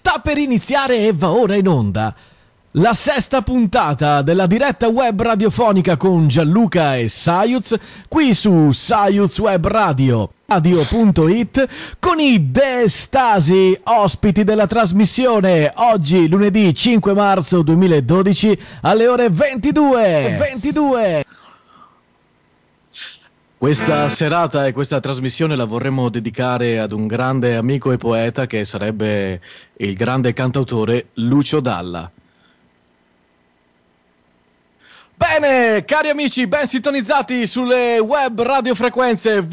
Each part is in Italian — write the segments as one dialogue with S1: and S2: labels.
S1: sta per iniziare e va ora in onda la sesta puntata della diretta web radiofonica con Gianluca e Sayuz qui su Sayuz Web Radio, radio.it, con i The Stasi, ospiti della trasmissione, oggi lunedì 5 marzo 2012 alle ore 22. Questa serata e questa trasmissione la vorremmo dedicare ad un grande amico e poeta che sarebbe il grande cantautore Lucio Dalla. Bene, cari amici, ben sintonizzati sulle web radiofrequenze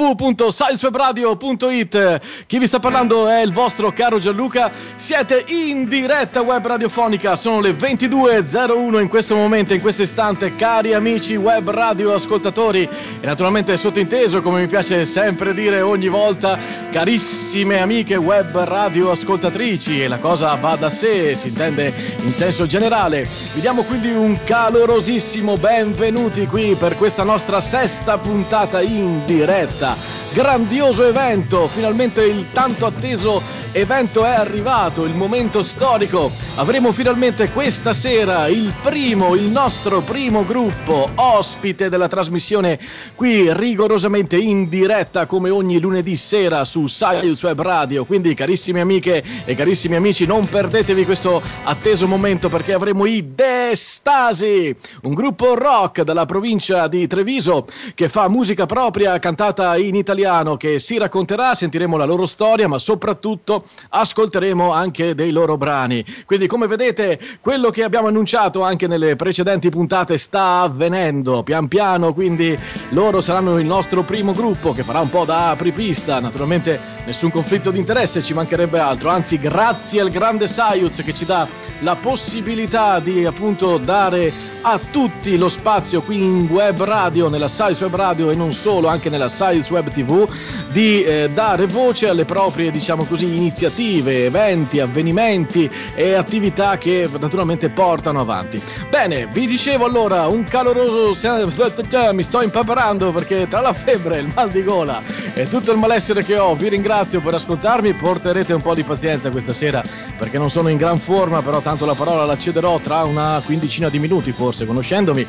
S1: www.sayuswebradio.it. Chi vi sta parlando è il vostro caro Gianluca. Siete in diretta web radiofonica, sono le 22.01 in questo momento, in questo istante, cari amici web radio ascoltatori, e naturalmente sottinteso, come mi piace sempre dire ogni volta, carissime amiche web radio ascoltatrici, e la cosa va da sé, si intende in senso generale. Vi diamo quindi un caloroso benvenuti qui per questa nostra sesta puntata in diretta. Grandioso evento, finalmente il tanto atteso evento è arrivato, il momento storico. Avremo finalmente questa sera il nostro primo gruppo ospite della trasmissione qui rigorosamente in diretta come ogni lunedì sera su Sayuz Web Radio. Quindi carissime amiche e carissimi amici, non perdetevi questo atteso momento, perché avremo i The Stasi, un gruppo rock dalla provincia di Treviso che fa musica propria cantata in italiano, che si racconterà, sentiremo la loro storia, ma soprattutto ascolteremo anche dei loro brani. Quindi, come vedete, quello che abbiamo annunciato anche nelle precedenti puntate sta avvenendo pian piano. Quindi loro saranno il nostro primo gruppo che farà un po' da apripista. Naturalmente nessun conflitto di interesse, ci mancherebbe altro, anzi grazie al grande Sayuz che ci dà la possibilità di appunto dare a tutti lo spazio qui in web radio, nella Sayuz Web Radio e non solo, anche nella Sayuz Web TV, di dare voce alle proprie, diciamo così, iniziative, eventi, avvenimenti e attività che naturalmente portano avanti. Bene, vi dicevo allora, un caloroso, mi sto impaperando perché tra la febbre, il mal di gola e tutto il malessere che ho, vi ringrazio per ascoltarmi. Porterete un po' di pazienza questa sera perché non sono in gran forma, però tanto la parola la cederò tra una quindicina di minuti, forse, conoscendomi,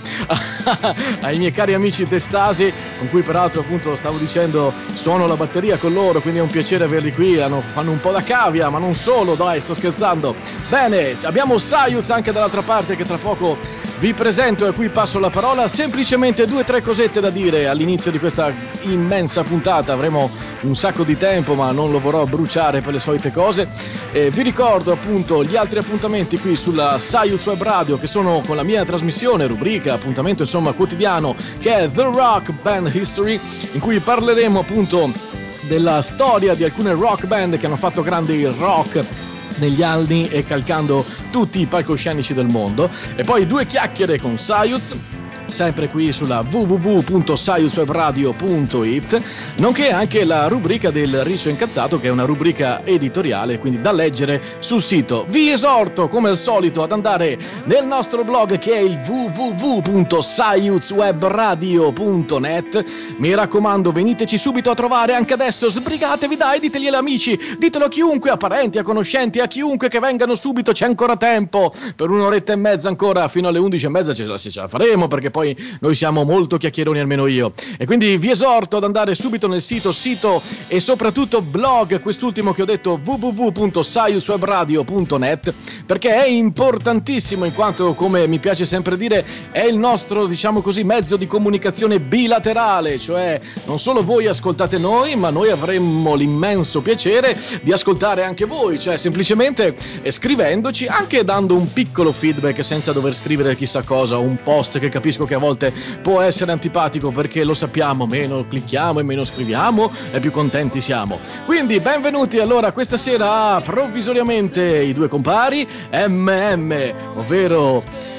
S1: ai miei cari amici The Stasi, con cui peraltro appunto stavo dicendo suono la batteria con loro, quindi è un piacere averli qui. Fanno un po' da cavia, ma non solo, dai, sto scherzando. Bene, abbiamo Sayuz anche dall'altra parte che tra poco vi presento e a cui passo la parola. Semplicemente 2 o 3 cosette da dire all'inizio di questa immensa puntata. Avremo un sacco di tempo, ma non lo vorrò bruciare per le solite cose. Vi ricordo appunto gli altri appuntamenti qui sulla Sayuz Web Radio, che sono con la mia trasmissione, rubrica, appuntamento insomma quotidiano, che è The Rock Band History, in cui parleremo appunto della storia di alcune rock band che hanno fatto grandi rock negli anni e calcando tutti i palcoscenici del mondo. E poi 2 chiacchiere con Sayuz, sempre qui sulla www.sayuswebradio.it, nonché anche la rubrica del Riccio Incazzato, che è una rubrica editoriale, quindi da leggere sul sito. Vi esorto come al solito ad andare nel nostro blog, che è il www.sayuswebradio.net. Mi raccomando, veniteci subito a trovare anche adesso, sbrigatevi, dai, diteglielo amici, ditelo a chiunque, a parenti, a conoscenti, a chiunque, che vengano subito, c'è ancora tempo, per un'oretta e mezza ancora, fino alle 11:30 ce la faremo, perché poi noi siamo molto chiacchieroni, almeno io. E quindi vi esorto ad andare subito nel sito e soprattutto blog, quest'ultimo che ho detto, www.sayuswebradio.net, perché è importantissimo, in quanto, come mi piace sempre dire, è il nostro, diciamo così, mezzo di comunicazione bilaterale, cioè non solo voi ascoltate noi, ma noi avremmo l'immenso piacere di ascoltare anche voi, cioè semplicemente scrivendoci, anche dando un piccolo feedback senza dover scrivere chissà cosa, un post che capisco che a volte può essere antipatico, perché lo sappiamo, meno clicchiamo e meno scriviamo e più contenti siamo. Quindi benvenuti allora questa sera provvisoriamente i 2 compari MM, ovvero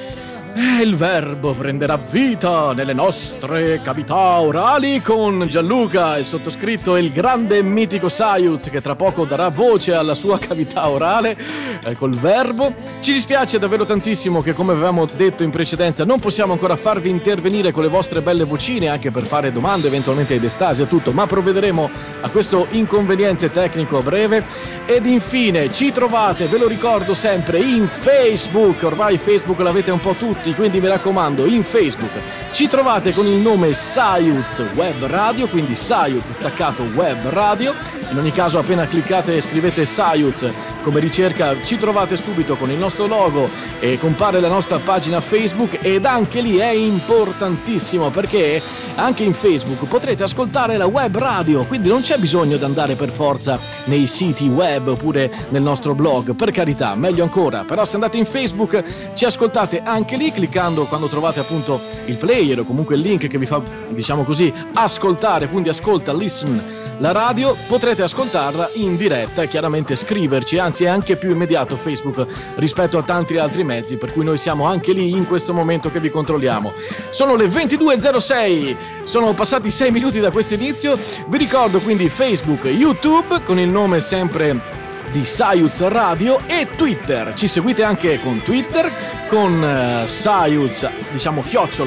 S1: Il verbo prenderà vita nelle nostre cavità orali con Gianluca, il sottoscritto e il grande e mitico Sayuz, che tra poco darà voce alla sua cavità orale col verbo. Ci dispiace davvero tantissimo che, come avevamo detto in precedenza, non possiamo ancora farvi intervenire con le vostre belle vocine, anche per fare domande eventualmente ed estasi e tutto, ma provvederemo a questo inconveniente tecnico a breve. Ed infine ci trovate, ve lo ricordo sempre, in Facebook. Ormai Facebook l'avete un po' tutti, quindi mi raccomando, in Facebook ci trovate con il nome Sayuz Web Radio, quindi Sayuz staccato Web Radio. In ogni caso, appena cliccate e scrivete Sayuz come ricerca, ci trovate subito con il nostro logo e compare la nostra pagina Facebook. Ed anche lì è importantissimo, perché anche in Facebook potrete ascoltare la web radio, quindi non c'è bisogno di andare per forza nei siti web oppure nel nostro blog, per carità, meglio ancora. Però se andate in Facebook ci ascoltate anche lì, cliccando quando trovate appunto il player o comunque il link che vi fa, diciamo così, ascoltare, quindi ascolta, listen la radio, potrete ascoltarla in diretta e chiaramente scriverci, anzi è anche più immediato Facebook rispetto a tanti altri mezzi, per cui noi siamo anche lì in questo momento che vi controlliamo. Sono le 22.06, sono passati 6 minuti da questo inizio. Vi ricordo quindi Facebook, YouTube con il nome sempre di Sayuz Radio e Twitter. Ci seguite anche con Twitter con Sayuz, diciamo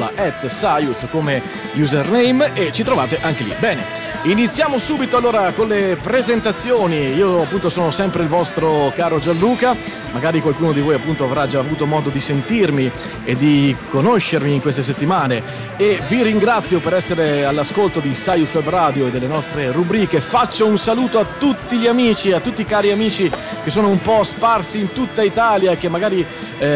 S1: @Sayuz come username, e ci trovate anche lì. Bene, iniziamo subito allora con le presentazioni. Io appunto sono sempre il vostro caro Gianluca, magari qualcuno di voi appunto avrà già avuto modo di sentirmi e di conoscermi in queste settimane, e vi ringrazio per essere all'ascolto di Sayuz Web Radio e delle nostre rubriche. Faccio un saluto a tutti gli amici, a tutti i cari amici che sono un po' sparsi in tutta Italia e che magari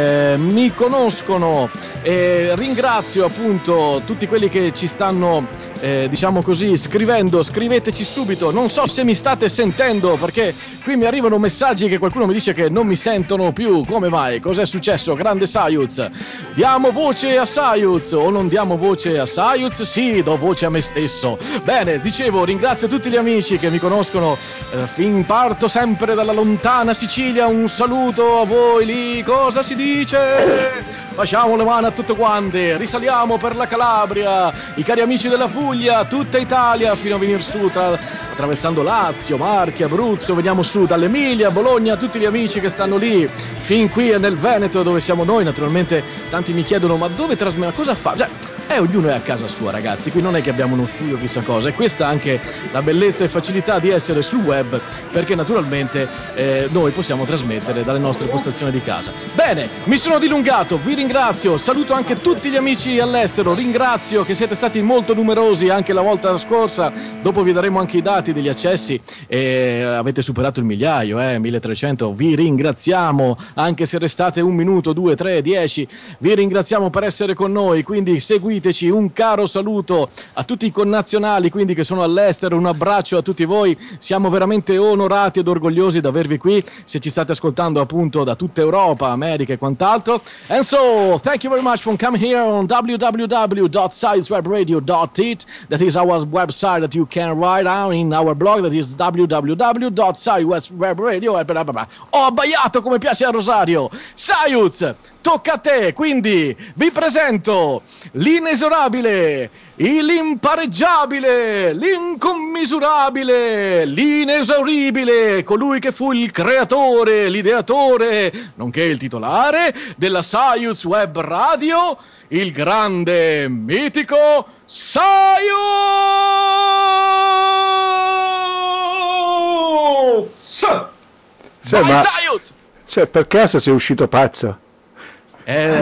S1: mi conoscono, e ringrazio appunto tutti quelli che ci stanno diciamo così scrivendo. Scriveteci subito, non so se mi state sentendo, perché qui mi arrivano messaggi che qualcuno mi dice che non mi sentono più. Come mai? Cos'è successo? Grande Sayuz, diamo voce a Sayuz o non diamo voce a Sayuz? Sì, do voce a me stesso. Bene, dicevo, ringrazio tutti gli amici che mi conoscono, parto sempre dalla lontana Sicilia. Un saluto a voi lì, cosa si dice? Facciamo le mani a tutte quante, risaliamo per la Calabria, i cari amici della Puglia, tutta Italia, fino a venire su, attraversando Lazio, Marche, Abruzzo, veniamo su dall'Emilia, Bologna, tutti gli amici che stanno lì, fin qui nel Veneto dove siamo noi. Naturalmente tanti mi chiedono, ma dove trasmettere, cosa fa? Cioè, ognuno è a casa sua, ragazzi, qui non è che abbiamo uno studio chissà cosa, e questa è anche la bellezza e facilità di essere sul web, perché naturalmente noi possiamo trasmettere dalle nostre postazioni di casa. Bene, mi sono dilungato, vi ringrazio, saluto anche tutti gli amici all'estero, ringrazio che siete stati molto numerosi anche la volta scorsa, dopo vi daremo anche i dati degli accessi, e avete superato il migliaio, 1300, vi ringraziamo, anche se restate 1 minuto, 2, 3, 10, vi ringraziamo per essere con noi, quindi seguiteci. Un caro saluto a tutti i connazionali quindi che sono all'estero, un abbraccio a tutti voi, siamo veramente onorati ed orgogliosi di avervi qui, se ci state ascoltando appunto da tutta Europa, America e quant'altro. And so, thank you very much for coming here on www.sayuzwebradio.it. That is our website that you can write down in our blog, that is www.sayuzwebradio. Ho abbaiato come piace a Rosario. Sayuz, tocca a te, quindi vi presento l'inesorabile, l'impareggiabile, l'incommisurabile, l'inesauribile, colui che fu il creatore, l'ideatore, nonché il titolare della Sayuz Web Radio, il grande, mitico Sayuz! Vai, Sayuz!
S2: Cioè, per caso sei uscito pazzo?
S1: È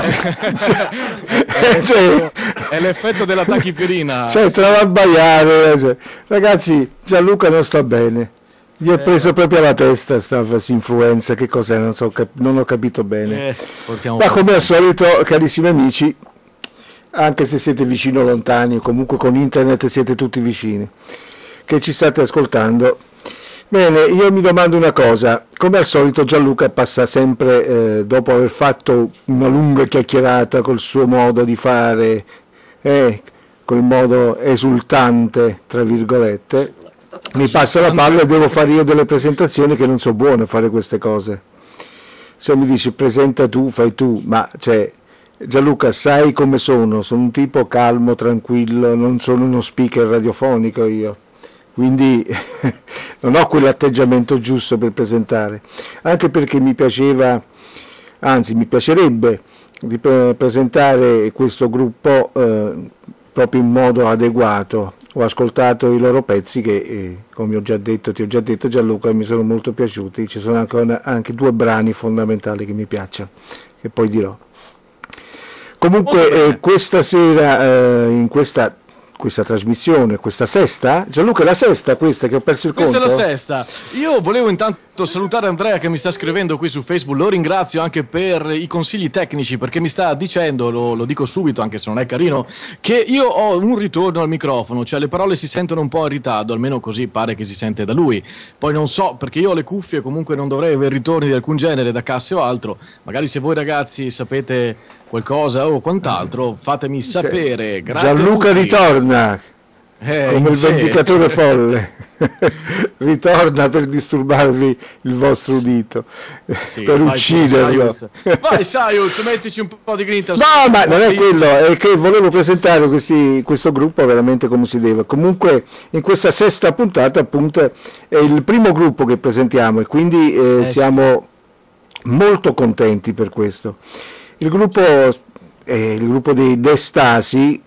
S1: l'effetto della tachipirina.
S2: Cioè, te la va a sbagliare. Ragazzi, Gianluca non sta bene. Gli è preso proprio la testa sta influenza. Che cos'è? Non ho capito bene. Ma come al solito, carissimi amici, anche se siete vicini o lontani, o comunque con internet siete tutti vicini, che ci state ascoltando. Bene, io mi domando una cosa, come al solito Gianluca passa sempre, dopo aver fatto una lunga chiacchierata col suo modo di fare, col modo esultante, tra virgolette, mi passa la palla e devo fare io delle presentazioni che non so buone a fare queste cose. Se mi dici presenta tu, fai tu, ma cioè Gianluca, sai come sono? Sono un tipo calmo, tranquillo, non sono uno speaker radiofonico io, quindi non ho quell'atteggiamento giusto per presentare, anche perché mi piaceva, anzi mi piacerebbe di presentare questo gruppo proprio in modo adeguato. Ho ascoltato i loro pezzi che, come ti ho già detto Gianluca, mi sono molto piaciuti, ci sono anche 2 brani fondamentali che mi piacciono, che poi dirò. Comunque questa sera, in questa trasmissione, questa sesta, Gianluca, è la sesta questa che ho perso il conto?
S1: Questa è la sesta. Io volevo intanto salutare Andrea che mi sta scrivendo qui su Facebook, lo ringrazio anche per i consigli tecnici, perché mi sta dicendo, lo dico subito anche se non è carino, che io ho un ritorno al microfono, cioè le parole si sentono un po' in ritardo, almeno così pare che si sente da lui. Poi non so, perché io ho le cuffie, comunque non dovrei avere ritorni di alcun genere da casse o altro. Magari se voi ragazzi sapete qualcosa o quant'altro, fatemi sapere. Grazie.
S2: Gianluca ritorna come il vendicatore folle. Ritorna per disturbarvi il vostro udito, sì, per ucciderlo.
S1: Vai Sayus, mettici un po' di grinta.
S2: No, ma non è quello, è che volevo presentare questo gruppo veramente come si deve. Comunque in questa sesta puntata appunto è il primo gruppo che presentiamo e quindi siamo molto contenti per questo. Il gruppo è il gruppo di Destasi,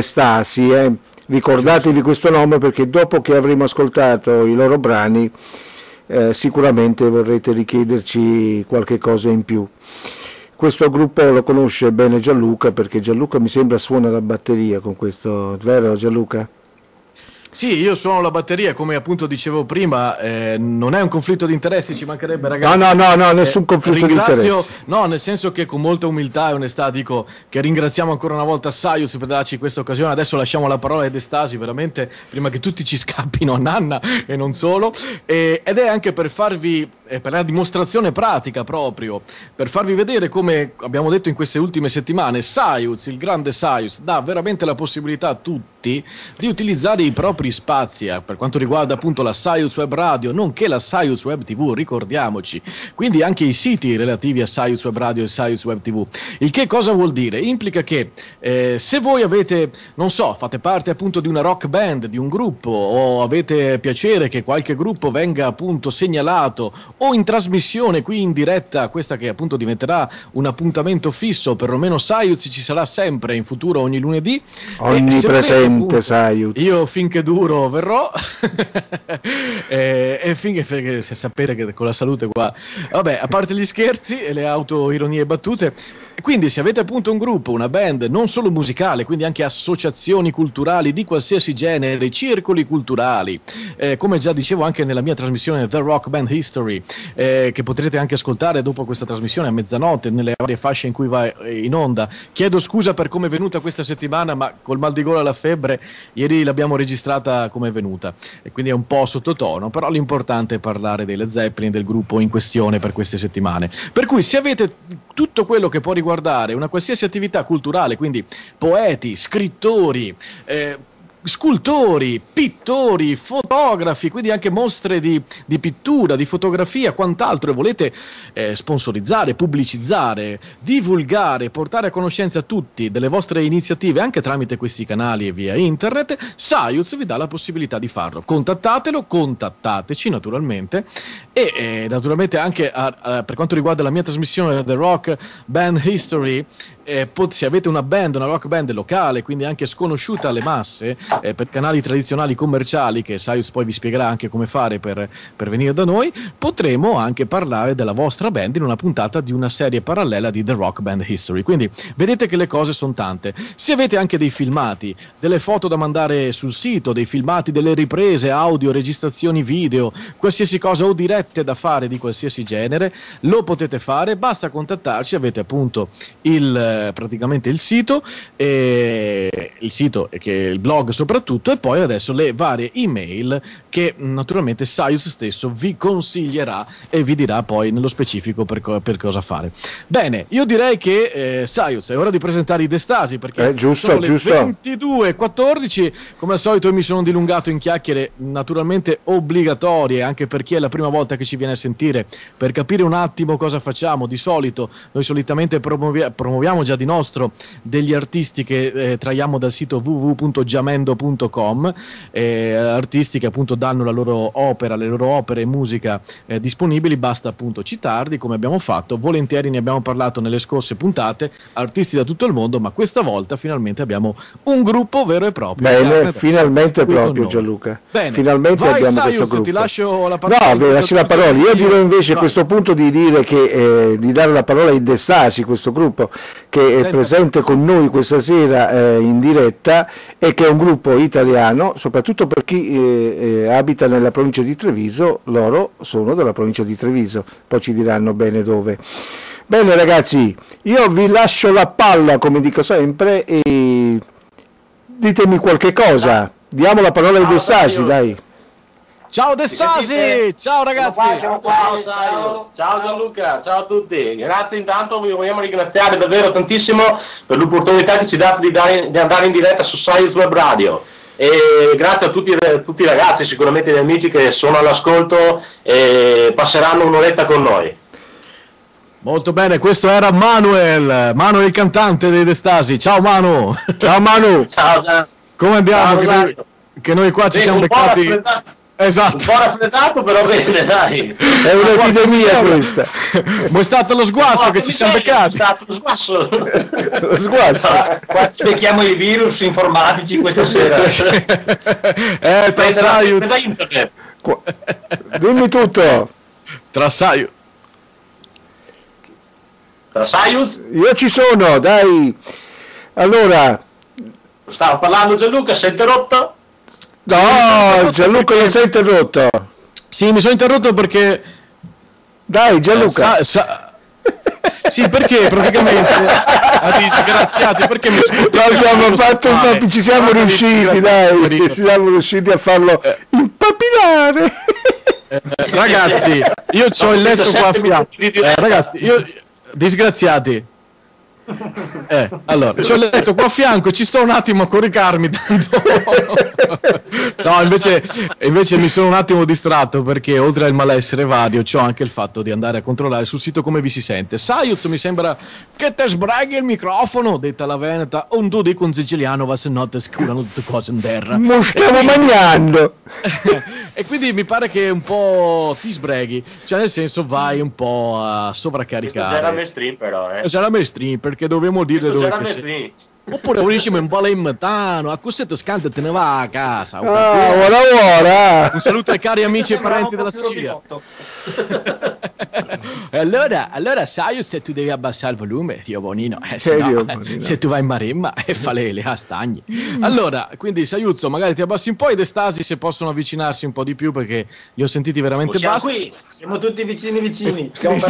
S2: ricordatevi questo nome perché dopo che avremo ascoltato i loro brani sicuramente vorrete richiederci qualche cosa in più. Questo gruppo lo conosce bene Gianluca, perché Gianluca mi sembra suona la batteria con questo, vero Gianluca?
S1: Sì, io suono la batteria, come appunto dicevo prima, non è un conflitto di interessi, ci mancherebbe ragazzi.
S2: No, nessun conflitto di interessi.
S1: No, nel senso che con molta umiltà e onestà dico che ringraziamo ancora una volta Sayus per darci questa occasione. Adesso lasciamo la parola ad Estasi, veramente, prima che tutti ci scappino a nanna e non solo. Ed è anche per farvi, per la dimostrazione pratica proprio, per farvi vedere come abbiamo detto in queste ultime settimane, Sayus, il grande Sayus, dà veramente la possibilità a tutti di utilizzare i propri spazi per quanto riguarda appunto la Sayus Web Radio, nonché la Sayus Web TV, ricordiamoci, quindi anche i siti relativi a Sayus Web Radio e Sayus Web TV. Il che cosa vuol dire? Implica che se voi avete, non so, fate parte appunto di una rock band, di un gruppo, o avete piacere che qualche gruppo venga appunto segnalato o in trasmissione qui in diretta, questa che appunto diventerà un appuntamento fisso, perlomeno Sayus ci sarà sempre in futuro ogni lunedì,
S2: onnipresente Sayus.
S1: Io finché duro verrò e finché se sapete che con la salute qua, vabbè, a parte gli scherzi e le autoironie battute, quindi se avete appunto un gruppo, una band non solo musicale, quindi anche associazioni culturali di qualsiasi genere, circoli culturali, come già dicevo anche nella mia trasmissione The Rock Band History, che potrete anche ascoltare dopo questa trasmissione a mezzanotte nelle varie fasce in cui va in onda. Chiedo scusa per come è venuta questa settimana, ma col mal di gola e la febbre ieri l'abbiamo registrata come è venuta e quindi è un po' sottotono, però l'importante è parlare dei Led Zeppelin, del gruppo in questione per queste settimane. Per cui se avete tutto quello che può riguardare una qualsiasi attività culturale, quindi poeti, scrittori, scultori, pittori, fotografi, quindi anche mostre di pittura, di fotografia, quant'altro, e volete sponsorizzare, pubblicizzare, divulgare, portare a conoscenza a tutti delle vostre iniziative anche tramite questi canali e via internet, Sayus vi dà la possibilità di farlo. Contattateci naturalmente e naturalmente anche per quanto riguarda la mia trasmissione The Rock Band History, se avete una band, una rock band locale, quindi anche sconosciuta alle masse, per canali tradizionali commerciali, che Sayus poi vi spiegherà anche come fare per venire da noi, potremo anche parlare della vostra band in una puntata di una serie parallela di The Rock Band History. Quindi vedete che le cose sono tante. Se avete anche dei filmati, delle foto da mandare sul sito, dei filmati, delle riprese audio, registrazioni video, qualsiasi cosa o dirette da fare di qualsiasi genere, lo potete fare, basta contattarci. Avete appunto praticamente il sito e il blog soprattutto, e poi adesso le varie email che naturalmente Saius stesso vi consiglierà e vi dirà poi nello specifico per cosa fare. Bene, io direi che Saius, è ora di presentare i Destasi, perché sono le 22:14. Come al solito io mi sono dilungato in chiacchiere naturalmente obbligatorie, anche per chi è la prima volta che ci viene a sentire, per capire un attimo cosa facciamo. Di solito noi solitamente promuoviamo già di nostro degli artisti che traiamo dal sito www.jamendo.com, artisti che appunto danno la loro opera, le loro opere e musica disponibili, basta appunto citarli come abbiamo fatto. Volentieri ne abbiamo parlato nelle scorse puntate, artisti da tutto il mondo, ma questa volta finalmente abbiamo un gruppo vero e proprio.
S2: Bene, finalmente proprio Gianluca.
S1: Bene,
S2: finalmente
S1: vai,
S2: abbiamo
S1: Saius,
S2: questo gruppo.
S1: Ti lascio la parola.
S2: No, lasci la parola. Io dirò invece a questo punto di dire che di dare la parola ai Destasi, questo gruppo che è presente con noi questa sera in diretta, e che è un gruppo italiano, soprattutto per chi abita nella provincia di Treviso. Loro sono della provincia di Treviso, poi ci diranno bene dove. Bene ragazzi, io vi lascio la palla, come dico sempre, e ditemi qualche cosa. Diamo la parola ai Destasi, dai.
S1: Ciao Destasi, ciao ragazzi.
S3: Ciao Gianluca, ciao a tutti. Grazie, intanto vi vogliamo ringraziare davvero tantissimo per l'opportunità che ci date di andare in diretta su Saius Web Radio. E grazie a tutti i ragazzi, sicuramente gli amici che sono all'ascolto e passeranno un'oretta con noi.
S1: Molto bene, questo era Manuel, il cantante dei Destasi. Ciao Manu. Ciao Manu.
S3: Ciao.
S1: Come andiamo? Che noi qua ci siamo beccati. Esatto.
S3: Un po' raffreddato, però bene, dai.
S2: È un'epidemia questa.
S1: Ma è stato lo sguasso che ci siamo beccati.
S3: È stato lo sguasso.
S2: Lo sguasso.
S3: Qua spieghiamo i virus informatici questa sera.
S1: Tra Saius.
S2: Dimmi tutto.
S1: Tra Saius.
S2: Io ci sono, dai. Allora.
S3: Stavo parlando Gianluca, sei interrotto?
S2: No, Gianluca non sei interrotto.
S1: Sì, mi sono interrotto perché...
S2: Dai Gianluca.
S1: Sì, perché praticamente disgraziati, perché mi
S2: abbiamo fatto un po', ci siamo riusciti, dai, ci siamo riusciti a farlo impapinare.
S1: Ragazzi, io c'ho il letto qua a fianco. Ragazzi, io disgraziati. Allora, c'ho il letto qua a fianco, ci sto un attimo a coricarmi tanto... No, invece mi sono un attimo distratto, perché oltre al malessere vario c'ho anche il fatto di andare a controllare sul sito come vi si sente. Saius, mi sembra che te sbraghi il microfono, detta la veneta, un tu dico un siciliano, va se no te scurano tutte cose in terra.
S2: Mo stiamo mangiando.
S1: E quindi mi pare che un po' ti sbreghi, cioè nel senso vai un po' a sovraccaricare.
S3: C'è la mainstream però,
S1: C'è la mainstream, perché dobbiamo dire dove che sei. Oppure diciamo in bala in metano, a cos'è te scanta e te ne va a casa.
S2: Ora.
S1: Un saluto ai cari amici e parenti della Sicilia. Allora sai, se tu devi abbassare il volume, Dio bonino, se tu vai in Maremma e fa le castagni. Allora, quindi Saiuzzo, magari ti abbassi un po', i Destasi se possono avvicinarsi un po' di più, perché li ho sentiti veramente bassi.
S3: Qui, siamo tutti vicini.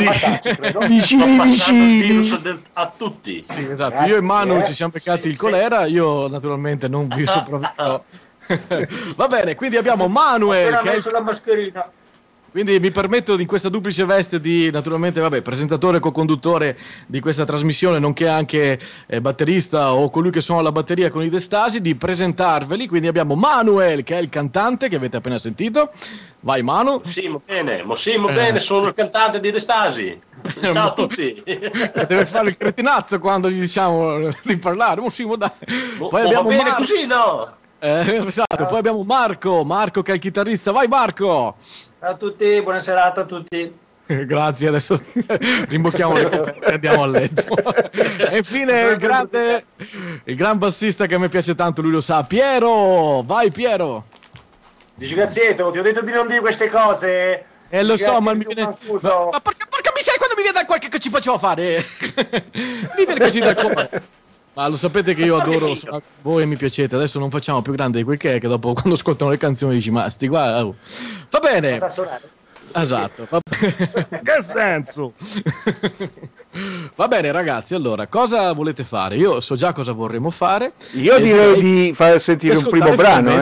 S2: Vicini.
S3: A tutti.
S1: Sì, esatto. Io e Manu ci siamo beccati il colera, io naturalmente non vi sopravvivo. Va bene, quindi abbiamo Manuel che
S3: la mascherina.
S1: Quindi mi permetto in questa duplice veste di, naturalmente, presentatore e co-conduttore di questa trasmissione, nonché anche batterista o colui che suona la batteria con i Destasi, di presentarveli. Quindi abbiamo Manuel, che è il cantante che avete appena sentito. Vai Manu.
S3: Bene, sono il cantante di Destasi. Ciao a tutti.
S1: Deve fare il cretinazzo quando gli diciamo di parlare. Dai. Poi abbiamo
S3: bene così, no?
S1: Esatto, poi abbiamo Marco che è il chitarrista. Vai Marco.
S4: Ciao a tutti, buona serata a tutti.
S1: Grazie, adesso rimbocchiamo le coperte e andiamo a letto. E infine il gran bassista che a me piace tanto, lui lo sa, Piero. Vai Piero.
S4: Disgraziato, ti ho detto di non dire queste cose.
S1: Lo so, ma mi viene... Ma porca miseria, quando mi viene da qualche che ci faceva fare? Mi viene così da cuore. Ma lo sapete che io adoro voi e mi piacete. Adesso non facciamo più grande di quel che è, che dopo quando ascoltano le canzoni dici ma sti qua va bene. Esatto. Che senso? Va bene ragazzi, allora cosa volete fare? Io so già cosa vorremmo fare.
S2: Io direi di far sentire un primo brano,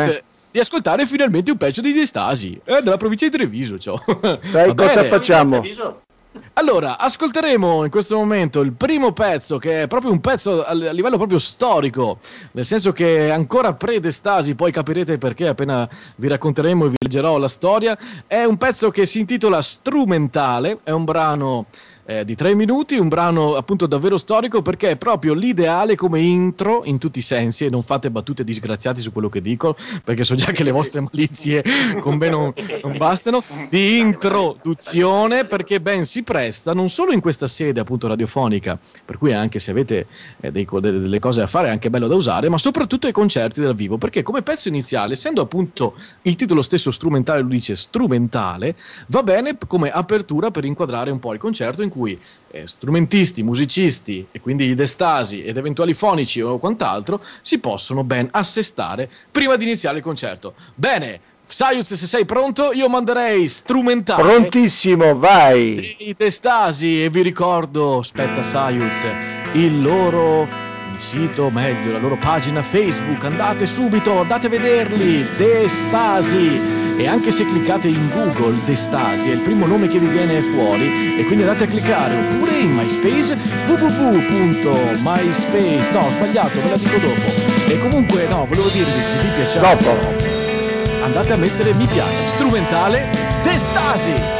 S1: di ascoltare finalmente un pezzo di Destasi della provincia di Treviso.
S2: Sai cosa facciamo?
S1: Allora, ascolteremo in questo momento il primo pezzo, che è proprio un pezzo a livello proprio storico, nel senso che è ancora pre-Destasi, poi capirete perché appena vi racconteremo e vi leggerò la storia. È un pezzo che si intitola Strumentale, è un brano di 3 minuti, un brano appunto davvero storico, perché è proprio l'ideale come intro in tutti i sensi, e non fate battute disgraziate su quello che dico, perché so già che le vostre malizie con me non bastano, di introduzione, perché ben si presta non solo in questa sede appunto radiofonica, per cui anche se avete delle cose da fare è anche bello da usare, ma soprattutto ai concerti dal vivo, perché come pezzo iniziale, essendo appunto il titolo stesso strumentale, lo dice strumentale, va bene come apertura per inquadrare un po' il concerto in cui strumentisti, musicisti e quindi i Destasi ed eventuali fonici o quant'altro si possono ben assestare prima di iniziare il concerto. Bene, Sayuz, se sei pronto, io manderei strumentale.
S2: Prontissimo, vai!
S1: I Destasi, e vi ricordo, aspetta Sayuz, il loro sito, meglio, la loro pagina Facebook, andate subito, andate a vederli, Destasi. E anche se cliccate in Google Destasi è il primo nome che vi viene fuori, e quindi andate a cliccare, oppure in MySpace www.myspace, no, ho sbagliato, ve la dico dopo, e comunque no, volevo dirvi, se vi piaceva andate a mettere mi piace, strumentale Destasi.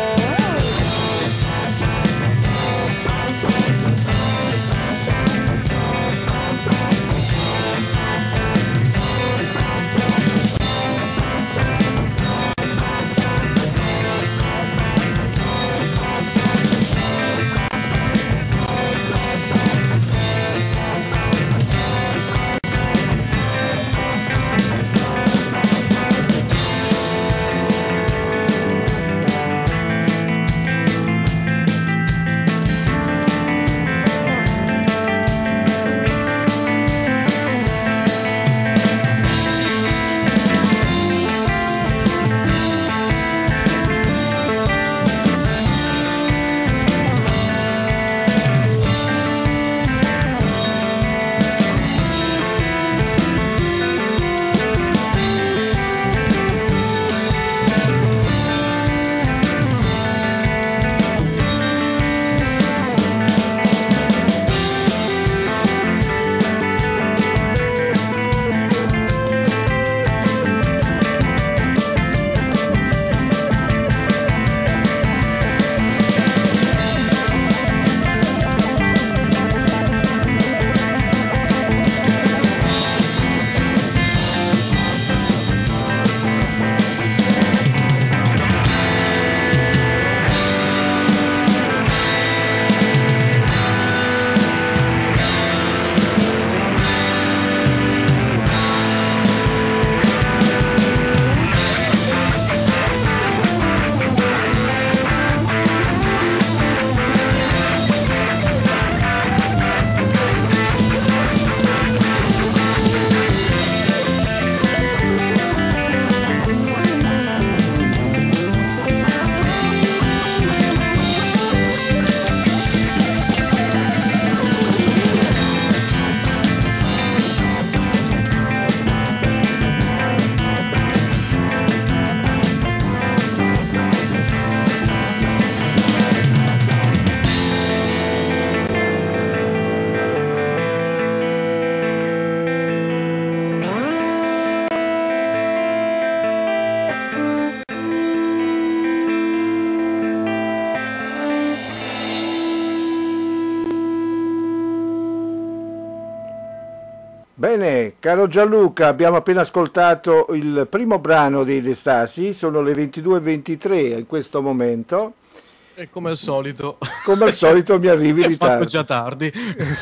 S2: Bene, caro Gianluca, abbiamo appena ascoltato il primo brano dei Destasi, sono le 22:23 in questo momento.
S1: E come al solito.
S2: Come al solito mi arrivi in ritardo.
S1: Fatto già tardi.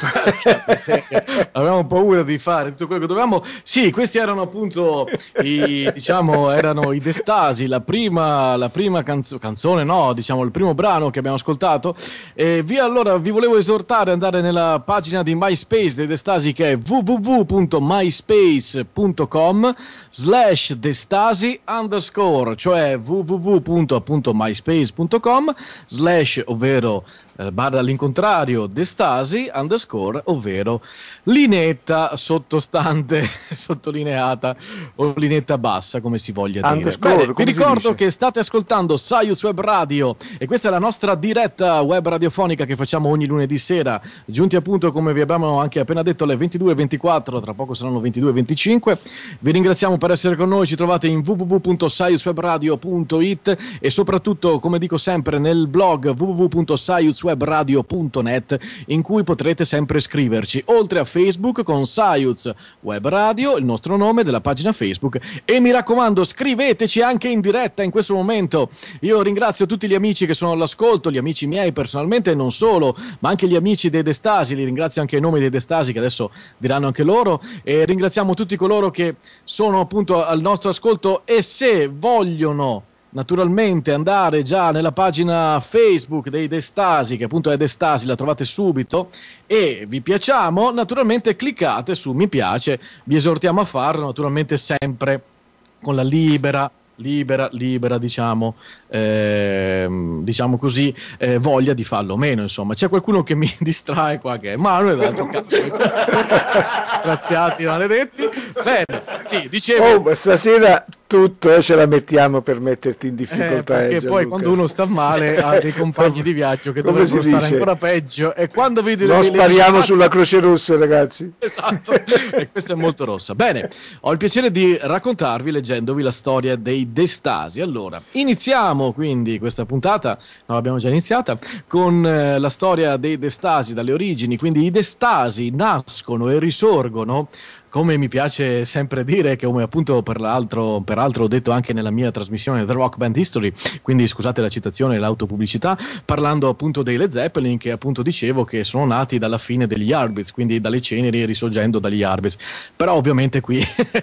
S1: Avevamo paura di fare tutto quello che dovevamo. Sì, questi erano appunto erano i Destasi, la prima canzone, no, diciamo il primo brano che abbiamo ascoltato. E allora vi volevo esortare ad andare nella pagina di MySpace dei Destasi, che è www.myspace.com/Destasi_, cioè www.myspace.com/ ovvero barra all'incontrario Destasi _ ovvero linetta sottostante sottolineata o linetta bassa, come si voglia dire. Bene, vi ricordo che state ascoltando Saius Web Radio e questa è la nostra diretta web radiofonica che facciamo ogni lunedì sera, giunti appunto, come vi abbiamo anche appena detto, alle 22:24, tra poco saranno 22:25. Vi ringraziamo per essere con noi, ci trovate in www.saiuswebradio.it e soprattutto, come dico sempre, nel blog www.saiuswebradio.net, in cui potrete sempre scriverci, oltre a Facebook con Saius Web Radio, il nostro nome della pagina Facebook, e mi raccomando scriveteci anche in diretta in questo momento. Io ringrazio tutti gli amici che sono all'ascolto, gli amici miei personalmente e non solo, ma anche gli amici dei Destasi, li ringrazio anche in nome dei Destasi che adesso diranno anche loro, e ringraziamo tutti coloro che sono appunto al nostro ascolto, e se vogliono naturalmente andare già nella pagina Facebook dei Destasi, che appunto è Destasi, la trovate subito, e vi piacciamo, naturalmente cliccate su mi piace, vi esortiamo a farlo naturalmente sempre con la libera diciamo così, voglia di farlo meno, insomma. C'è qualcuno che mi distrae qua, che è Manuel, d'altro canto, disgraziati maledetti. Bene, sì, dicevo,
S2: stasera tutto ce la mettiamo per metterti in difficoltà,
S1: perché poi quando uno sta male ha dei compagni di viaggio che dovrebbero stare ancora peggio, e quando vedi
S2: non spariamo sulla Croce Rossa, ragazzi.
S1: Esatto, e questa è molto rossa. Bene, ho il piacere di raccontarvi, leggendovi la storia dei Destasi. Allora, iniziamo quindi questa puntata, no, l'abbiamo già iniziata, con la storia dei Destasi dalle origini. Quindi i Destasi nascono e risorgono, come mi piace sempre dire, che come appunto peraltro ho detto anche nella mia trasmissione The Rock Band History, quindi scusate la citazione e l'autopubblicità, parlando appunto dei Led Zeppelin, che appunto dicevo che sono nati dalla fine degli Yardbirds, quindi dalle ceneri risorgendo dagli Yardbirds. Però ovviamente qui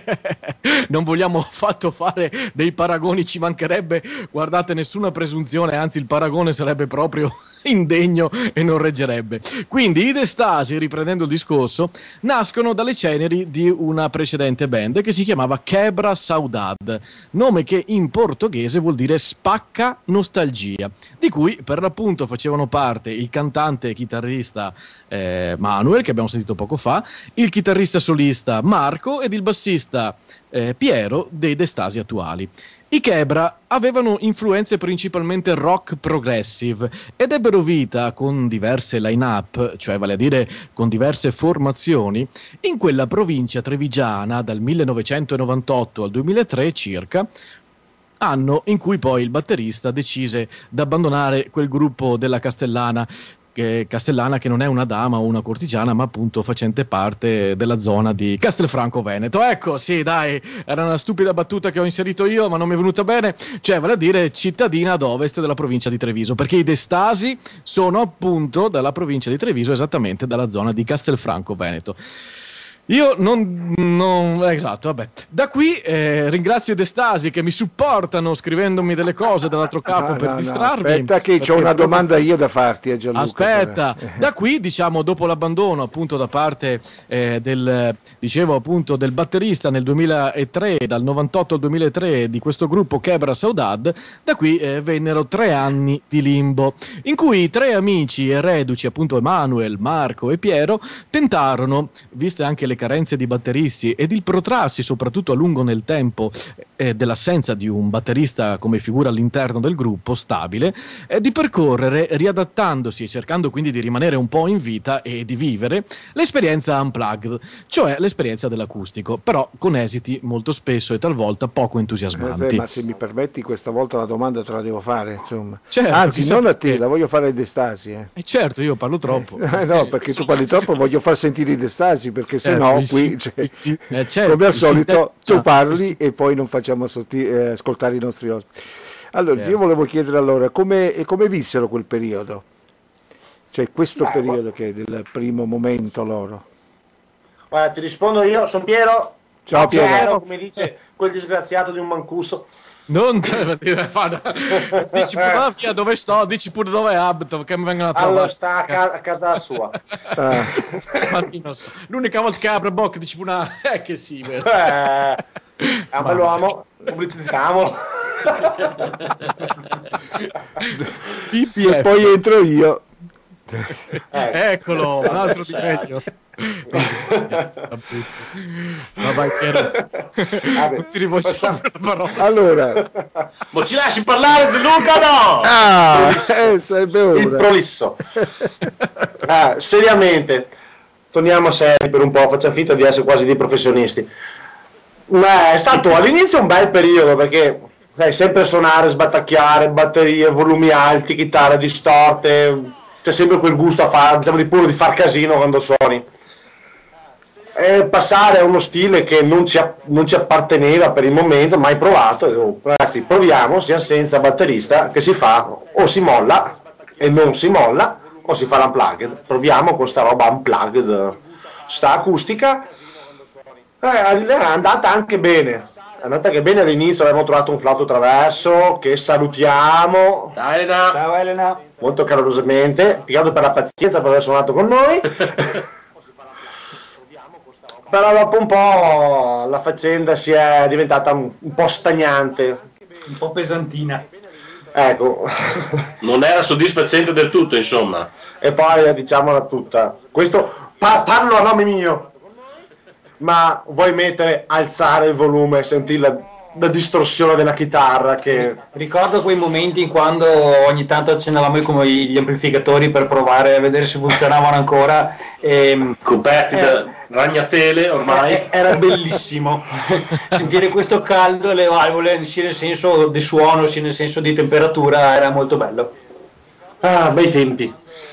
S1: non vogliamo affatto fare dei paragoni, ci mancherebbe, guardate, nessuna presunzione, anzi il paragone sarebbe proprio indegno e non reggerebbe. Quindi i Destasi, riprendendo il discorso, nascono dalle ceneri di una precedente band che si chiamava Quebra Saudade, nome che in portoghese vuol dire spacca nostalgia, di cui per l'appunto facevano parte il cantante e chitarrista Manuel, che abbiamo sentito poco fa, il chitarrista solista Marco ed il bassista Piero dei Destasi attuali. I Quebra avevano influenze principalmente rock progressive ed ebbero vita con diverse line-up, cioè vale a dire con diverse formazioni, in quella provincia trevigiana dal 1998 al 2003 circa, anno in cui poi il batterista decise di abbandonare quel gruppo della Castellana, che non è una dama o una cortigiana, ma appunto facente parte della zona di Castelfranco Veneto. Ecco, sì, dai, era una stupida battuta che ho inserito io, ma non mi è venuta bene, cioè vale a dire cittadina ad ovest della provincia di Treviso, perché i Destasi sono appunto dalla provincia di Treviso, esattamente dalla zona di Castelfranco Veneto. Io non esatto, vabbè. Da qui ringrazio i Destasi che mi supportano scrivendomi delle cose dall'altro capo per distrarmi.
S2: Aspetta che ho una domanda io da farti, Gianluca.
S1: Aspetta, da qui, diciamo, dopo l'abbandono appunto da parte del batterista nel 2003, dal 98 al 2003, di questo gruppo Quebra Saudade, da qui vennero 3 anni di limbo, in cui i 3 amici e reduci, appunto Emanuel, Marco e Piero, tentarono, viste anche le carenze di batteristi ed il protrarsi soprattutto a lungo nel tempo dell'assenza di un batterista come figura all'interno del gruppo stabile, di percorrere, riadattandosi e cercando quindi di rimanere un po' in vita e di vivere l'esperienza unplugged, cioè l'esperienza dell'acustico, però con esiti molto spesso e talvolta poco entusiasmanti.
S2: Ma se mi permetti, questa volta la domanda te la devo fare, insomma.
S1: Certo,
S2: anzi non a te, la voglio fare ai Destasi.
S1: Certo, io parlo troppo.
S2: No, perché tu parli troppo, voglio far sentire i Destasi, perché se no qui
S1: certo,
S2: come al solito tu parli e poi non facciamo ascoltare i nostri ospiti. Allora io volevo chiedere allora come vissero quel periodo, cioè questo periodo che è del primo momento loro.
S4: Guarda, ti rispondo io, sono Piero.
S2: Ciao Piero,
S4: come dice quel disgraziato di un mancuso.
S1: Non dici pure via dove sto, dici pure dove abito, che mi vengono a trovare.
S4: Allora sta a casa sua.
S1: Ma non so. L'unica volta che apre bocca dici pure che sì,
S4: è un bell'uomo, pubblicizziamolo.
S2: Se poi entro io
S1: Eccolo, un altro di meglio. Vabbè, Piero. Non ti rivolgiamo la parola.
S2: Allora,
S3: ma ci lasci parlare Gianluca, no?
S2: sarebbe ora.
S3: Il prolisso. Seriamente, torniamo a seri per un po', facciamo finta di essere quasi dei professionisti. Ma è stato all'inizio un bel periodo, perché sempre suonare, sbattacchiare, batterie, volumi alti, chitarre distorte, c'è sempre quel gusto a fare, diciamo, di puro di far casino quando suoni. E passare a uno stile che non ci apparteneva per il momento, mai provato, e dico, ragazzi, proviamo, sia senza batterista, che si fa, o si molla e non si molla, o si fa l'unplugged. Proviamo con sta roba unplugged, sta acustica. È andata anche bene. È andata anche bene all'inizio, abbiamo trovato un flauto traverso che salutiamo.
S4: Ciao Elena.
S3: Ciao Elena. Molto calorosamente, piegato per la pazienza per aver suonato con noi. Però dopo un po' la faccenda si è diventata un po' stagnante.
S4: Un po' pesantina.
S3: Ecco. Non era soddisfacente del tutto, insomma. E poi diciamola tutta. Questo parlo a nome mio. Ma vuoi alzare il volume e sentire la distorsione della chitarra che...
S4: Ricordo quei momenti in quando ogni tanto accendevamo gli amplificatori per provare a vedere se funzionavano ancora,
S3: coperti da ragnatele ormai.
S4: Era bellissimo sentire questo caldo, le valvole sia nel senso di suono sia nel senso di temperatura, era molto bello.
S3: Bei tempi.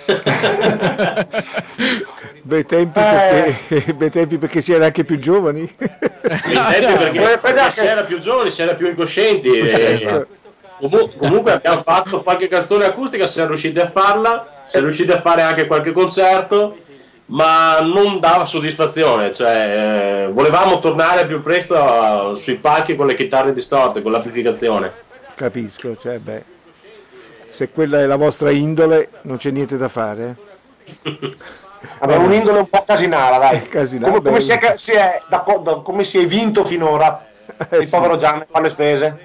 S2: Bei tempi perché si era anche più giovani.
S3: Perché si era più giovani, si era più incoscienti. Comunque abbiamo fatto qualche canzone acustica, siamo riusciti a farla, siamo riusciti a fare anche qualche concerto, ma non dava soddisfazione, cioè volevamo tornare più presto sui palchi con le chitarre distorte, con l'amplificazione.
S2: Capisco, cioè se quella è la vostra indole non c'è niente da fare.
S3: Abbiamo un'indole un po' casinara, dai. Come si è vinto finora il povero Gian fa le spese.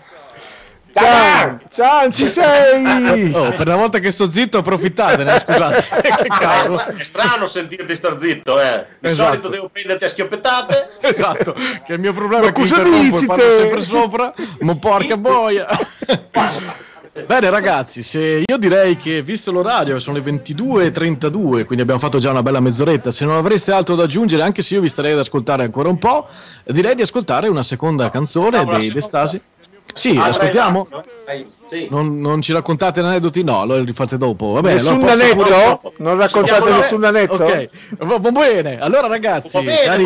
S2: Ciao, ci sei!
S1: Oh, per una volta che sto zitto approfittatene, scusate. Che caso.
S3: È strano sentirti star zitto, Di solito devo prenderti a schioppettate.
S1: Esatto, che il mio problema è che interrompo e parlo sempre sopra, ma porca boia. Bene ragazzi, io direi che visto l'orario sono le 22:32, quindi abbiamo fatto già una bella mezz'oretta. Se non avreste altro da aggiungere, anche se io vi starei ad ascoltare ancora un po', direi di ascoltare una seconda canzone dei De Stasi. Sì, ascoltiamo?
S3: Sì.
S1: Non ci raccontate aneddoti? No, allora li fate dopo. Va bene,
S2: nessun aneddoto? Non raccontate nessun aneddoto?
S1: Ok, va bene. Allora ragazzi,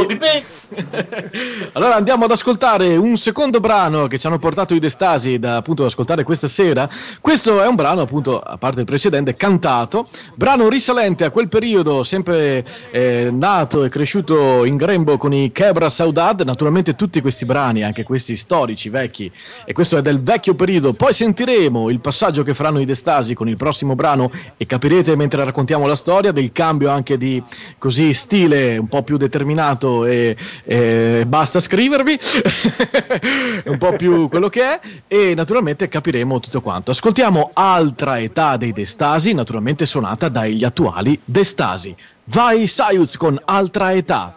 S1: allora andiamo ad ascoltare un secondo brano che ci hanno portato i De Stasi appunto ad ascoltare questa sera. Questo è un brano, appunto, a parte il precedente, cantato, brano risalente a quel periodo, sempre nato e cresciuto in grembo con i Quebra Saudade. Naturalmente tutti questi brani, anche questi storici, vecchi, e questo è del vecchio periodo. Poi sentiremo il passaggio che faranno i De Stasi con il prossimo brano e capirete mentre raccontiamo la storia del cambio anche di così stile un po' più determinato e basta scrivervi un po' più quello che è, e naturalmente capiremo tutto quanto. Ascoltiamo Altra età dei De Stasi, naturalmente suonata dagli attuali De Stasi. Vai Sayuz con Altra età.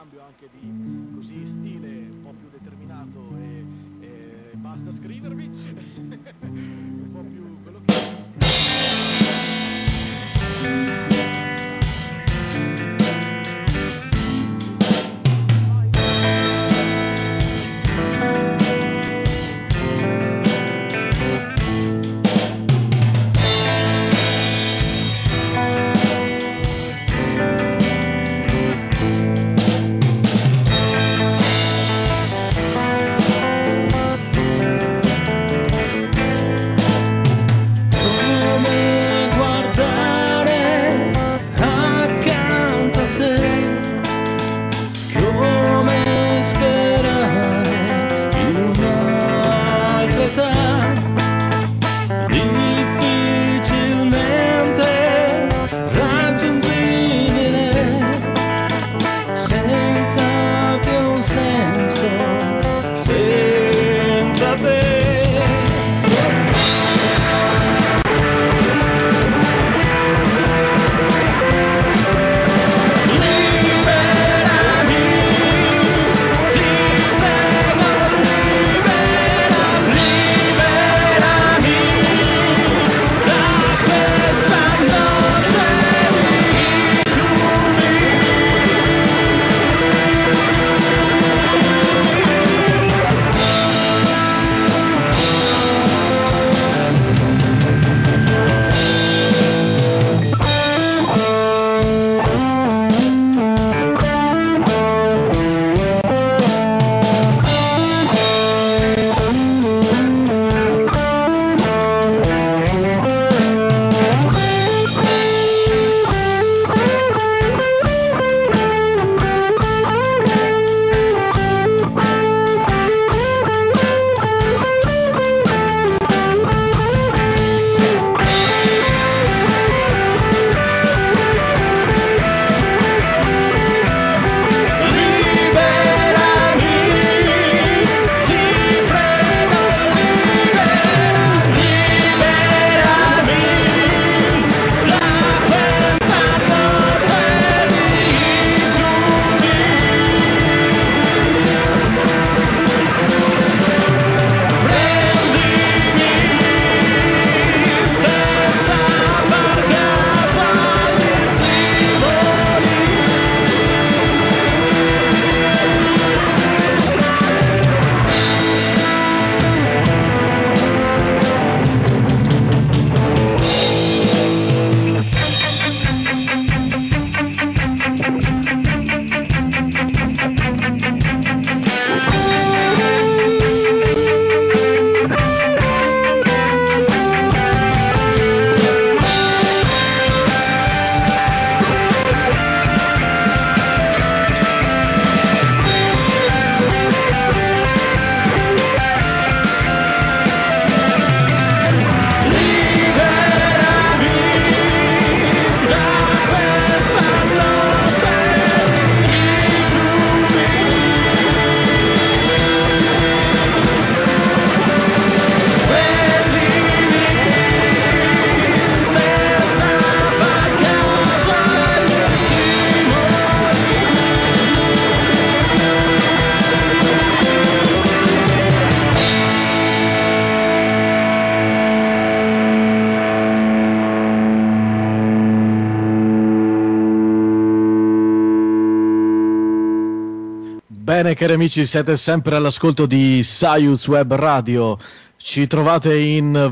S1: Bene cari amici, siete sempre all'ascolto di Saius Web Radio. Ci trovate in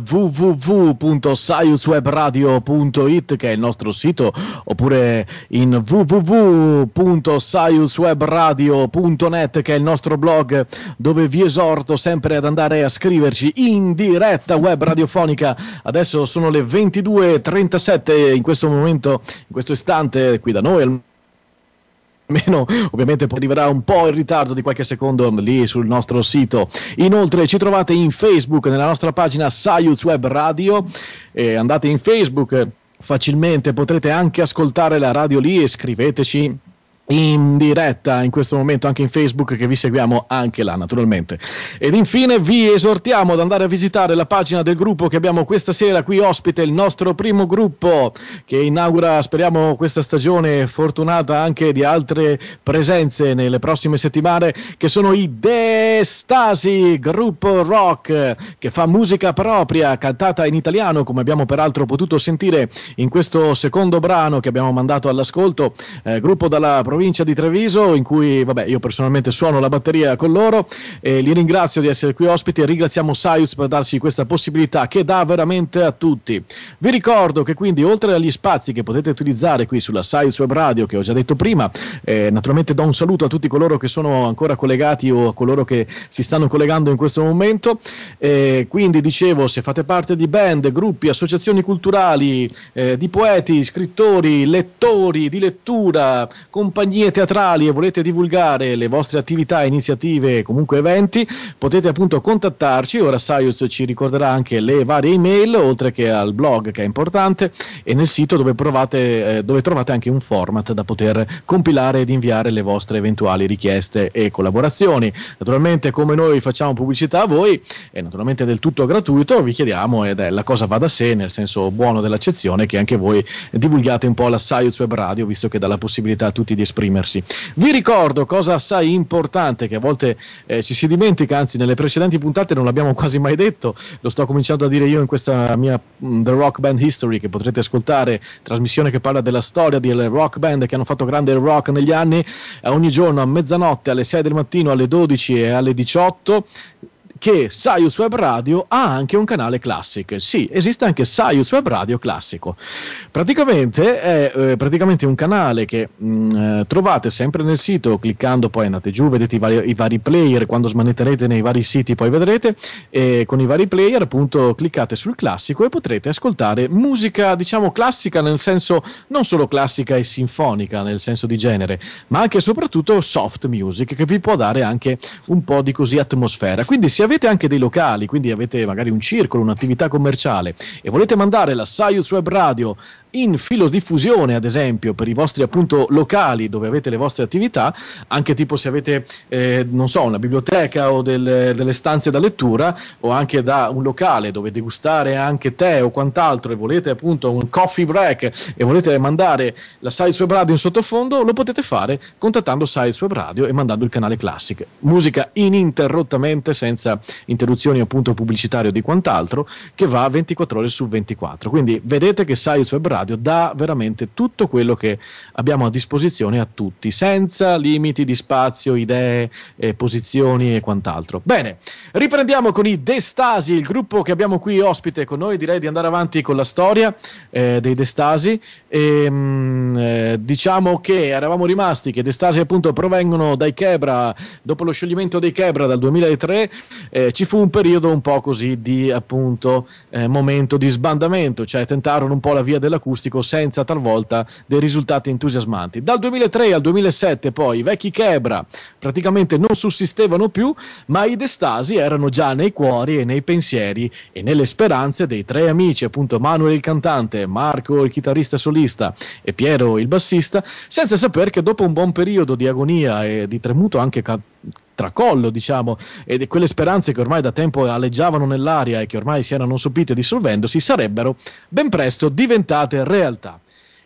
S1: www.saiuswebradio.it, che è il nostro sito, oppure in www.saiuswebradio.net, che è il nostro blog, dove vi esorto sempre ad andare a scriverci in diretta web radiofonica. Adesso sono le 22:37 in questo momento, in questo istante qui da noi. Almeno ovviamente arriverà un po' in ritardo di qualche secondo lì sul nostro sito. Inoltre ci trovate in Facebook nella nostra pagina Saius Web Radio, andate in Facebook facilmente, potrete anche ascoltare la radio lì e scriveteci in diretta in questo momento anche in Facebook, che vi seguiamo anche là naturalmente. Ed infine vi esortiamo ad andare a visitare la pagina del gruppo che abbiamo questa sera qui ospite, il nostro primo gruppo che inaugura, speriamo, questa stagione fortunata anche di altre presenze nelle prossime settimane, che sono i Destasi, gruppo rock che fa musica propria cantata in italiano, come abbiamo peraltro potuto sentire in questo secondo brano che abbiamo mandato all'ascolto, gruppo dalla provincia di Treviso, in cui io personalmente suono la batteria con loro, e li ringrazio di essere qui ospiti e ringraziamo Saius per darci questa possibilità che dà veramente a tutti. Vi ricordo che quindi, oltre agli spazi che potete utilizzare qui sulla Saius Web Radio, che ho già detto prima, naturalmente do un saluto a tutti coloro che sono ancora collegati o a coloro che si stanno collegando in questo momento, quindi dicevo, se fate parte di band, gruppi, associazioni culturali, di poeti, scrittori, lettori di lettura, compagnie teatrali, e volete divulgare le vostre attività, iniziative, comunque eventi, potete appunto contattarci. Ora Saius ci ricorderà anche le varie email, oltre che al blog, che è importante, e nel sito dove trovate anche un format da poter compilare ed inviare le vostre eventuali richieste e collaborazioni. Naturalmente, come noi facciamo pubblicità a voi, è naturalmente del tutto gratuito, vi chiediamo, ed è la cosa va da sé, nel senso buono dell'accezione, che anche voi divulgate un po' la Saius Web Radio, visto che dà la possibilità a tutti di esprimersi. Vi ricordo, cosa assai importante che a volte ci si dimentica, anzi nelle precedenti puntate non l'abbiamo quasi mai detto, lo sto cominciando a dire io in questa mia The Rock Band History, che potrete ascoltare, trasmissione che parla della storia delle rock band che hanno fatto grande rock negli anni, ogni giorno a mezzanotte, alle 6 del mattino, alle 12 e alle 18, che Saius Web Radio ha anche un canale Classic. Sì, esiste anche Saius Web Radio Classico. Praticamente è un canale che trovate sempre nel sito, cliccando, poi andate giù, vedete i vari player, quando smanetterete nei vari siti poi vedrete, e con i vari player appunto cliccate sul classico e potrete ascoltare musica, diciamo, classica, nel senso non solo classica e sinfonica nel senso di genere, ma anche e soprattutto soft music, che vi può dare anche un po' di così atmosfera. Quindi se avete anche dei locali, quindi avete magari un circolo, un'attività commerciale, e volete mandare la Saius Web Radio in filodiffusione, ad esempio, per i vostri appunto locali dove avete le vostre attività, anche tipo se avete non so, una biblioteca o delle stanze da lettura, o anche da un locale dove degustare anche tè o quant'altro, e volete appunto un coffee break e volete mandare la Saius Web Radio in sottofondo, lo potete fare contattando Saius Web Radio e mandando il canale Classic, musica ininterrottamente, senza interruzioni appunto pubblicitarie o di quant'altro, che va 24 ore su 24. Quindi vedete che Saius Web Radio dà veramente tutto quello che abbiamo a disposizione a tutti, senza limiti di spazio, idee, posizioni e quant'altro. Bene, riprendiamo con i Destasi, il gruppo che abbiamo qui ospite con noi. Direi di andare avanti con la storia dei Destasi. Diciamo che eravamo rimasti che Destasi appunto provengono dai Chebra. Dopo lo scioglimento dei Chebra dal 2003 ci fu un periodo un po' così di appunto momento di sbandamento, cioè tentarono un po' la via dell'acustico senza talvolta dei risultati entusiasmanti. Dal 2003 al 2007 poi i vecchi Chebra praticamente non sussistevano più, ma i Destasi erano già nei cuori e nei pensieri e nelle speranze dei tre amici, appunto Manuel il cantante, Marco il chitarrista solista e Piero il bassista, senza saper che dopo un buon periodo di agonia e di tremuto anche tracollo, diciamo, e di quelle speranze che ormai da tempo aleggiavano nell'aria e che ormai si erano sopite dissolvendosi, sarebbero ben presto diventate realtà.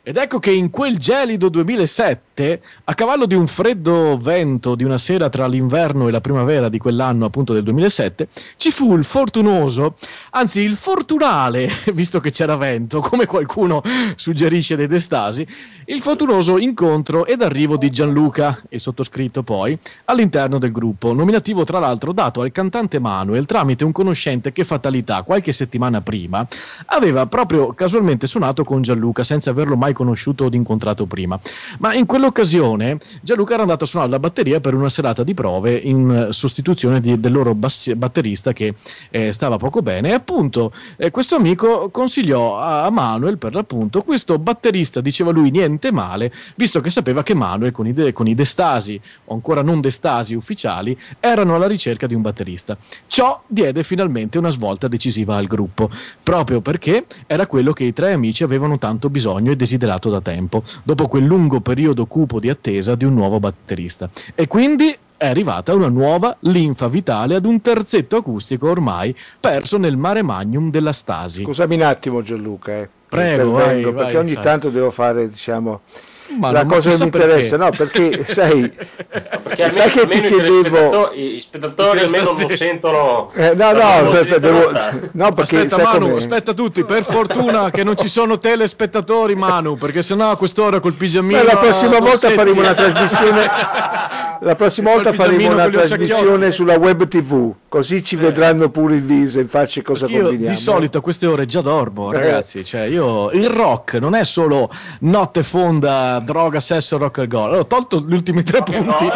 S1: Ed ecco che in quel gelido 2007, a cavallo di un freddo vento di una sera tra l'inverno e la primavera di quell'anno, appunto del 2007, ci fu il fortunoso, anzi il fortunale, visto che c'era vento, come qualcuno suggerisce dei Destasi, il fortunoso incontro ed arrivo di Gianluca, il sottoscritto poi, all'interno del gruppo, nominativo tra l'altro dato al cantante Manuel tramite un conoscente che, fatalità, qualche settimana prima aveva proprio casualmente suonato con Gianluca senza averlo mai conosciuto od incontrato prima. Ma in quell'occasione Gianluca era andato a suonare la batteria per una serata di prove in sostituzione del loro batterista che stava poco bene, e appunto questo amico consigliò a Manuel, per l'appunto, questo batterista, diceva lui, niente male, visto che sapeva che Manuel con i Destasi, o ancora non Destasi ufficiali, erano alla ricerca di un batterista. Ciò diede finalmente una svolta decisiva al gruppo, proprio perché era quello che i tre amici avevano tanto bisogno e desiderato da tempo, dopo quel lungo periodo cupo di attesa di un nuovo batterista. E quindi è arrivata una nuova linfa vitale ad un terzetto acustico ormai perso nel mare magnum della Stasi.
S2: Scusami un attimo Gianluca,
S1: Prego,
S2: perché
S1: vai,
S2: ogni
S1: sai.
S2: tanto devo fare, diciamo,
S1: Ma
S2: la cosa che mi interessa, no, perché sai,
S4: perché
S2: sai che ti chiedevo,
S4: i spettatori almeno non sentono.
S2: No, perché
S1: aspetta, Manu, aspetta tutti, per fortuna che non ci sono telespettatori, Manu, perché sennò a quest'ora col pigiamino.
S2: La prossima volta faremo una trasmissione. La prossima volta faremo una trasmissione sulla web TV, così ci vedranno pure il viso, in faccia cosa
S1: io
S2: combiniamo.
S1: Di solito a queste ore già dormo, ragazzi. Cioè, il rock non è solo notte fonda, droga, sesso, rock and roll. Ho tolto gli ultimi tre punti.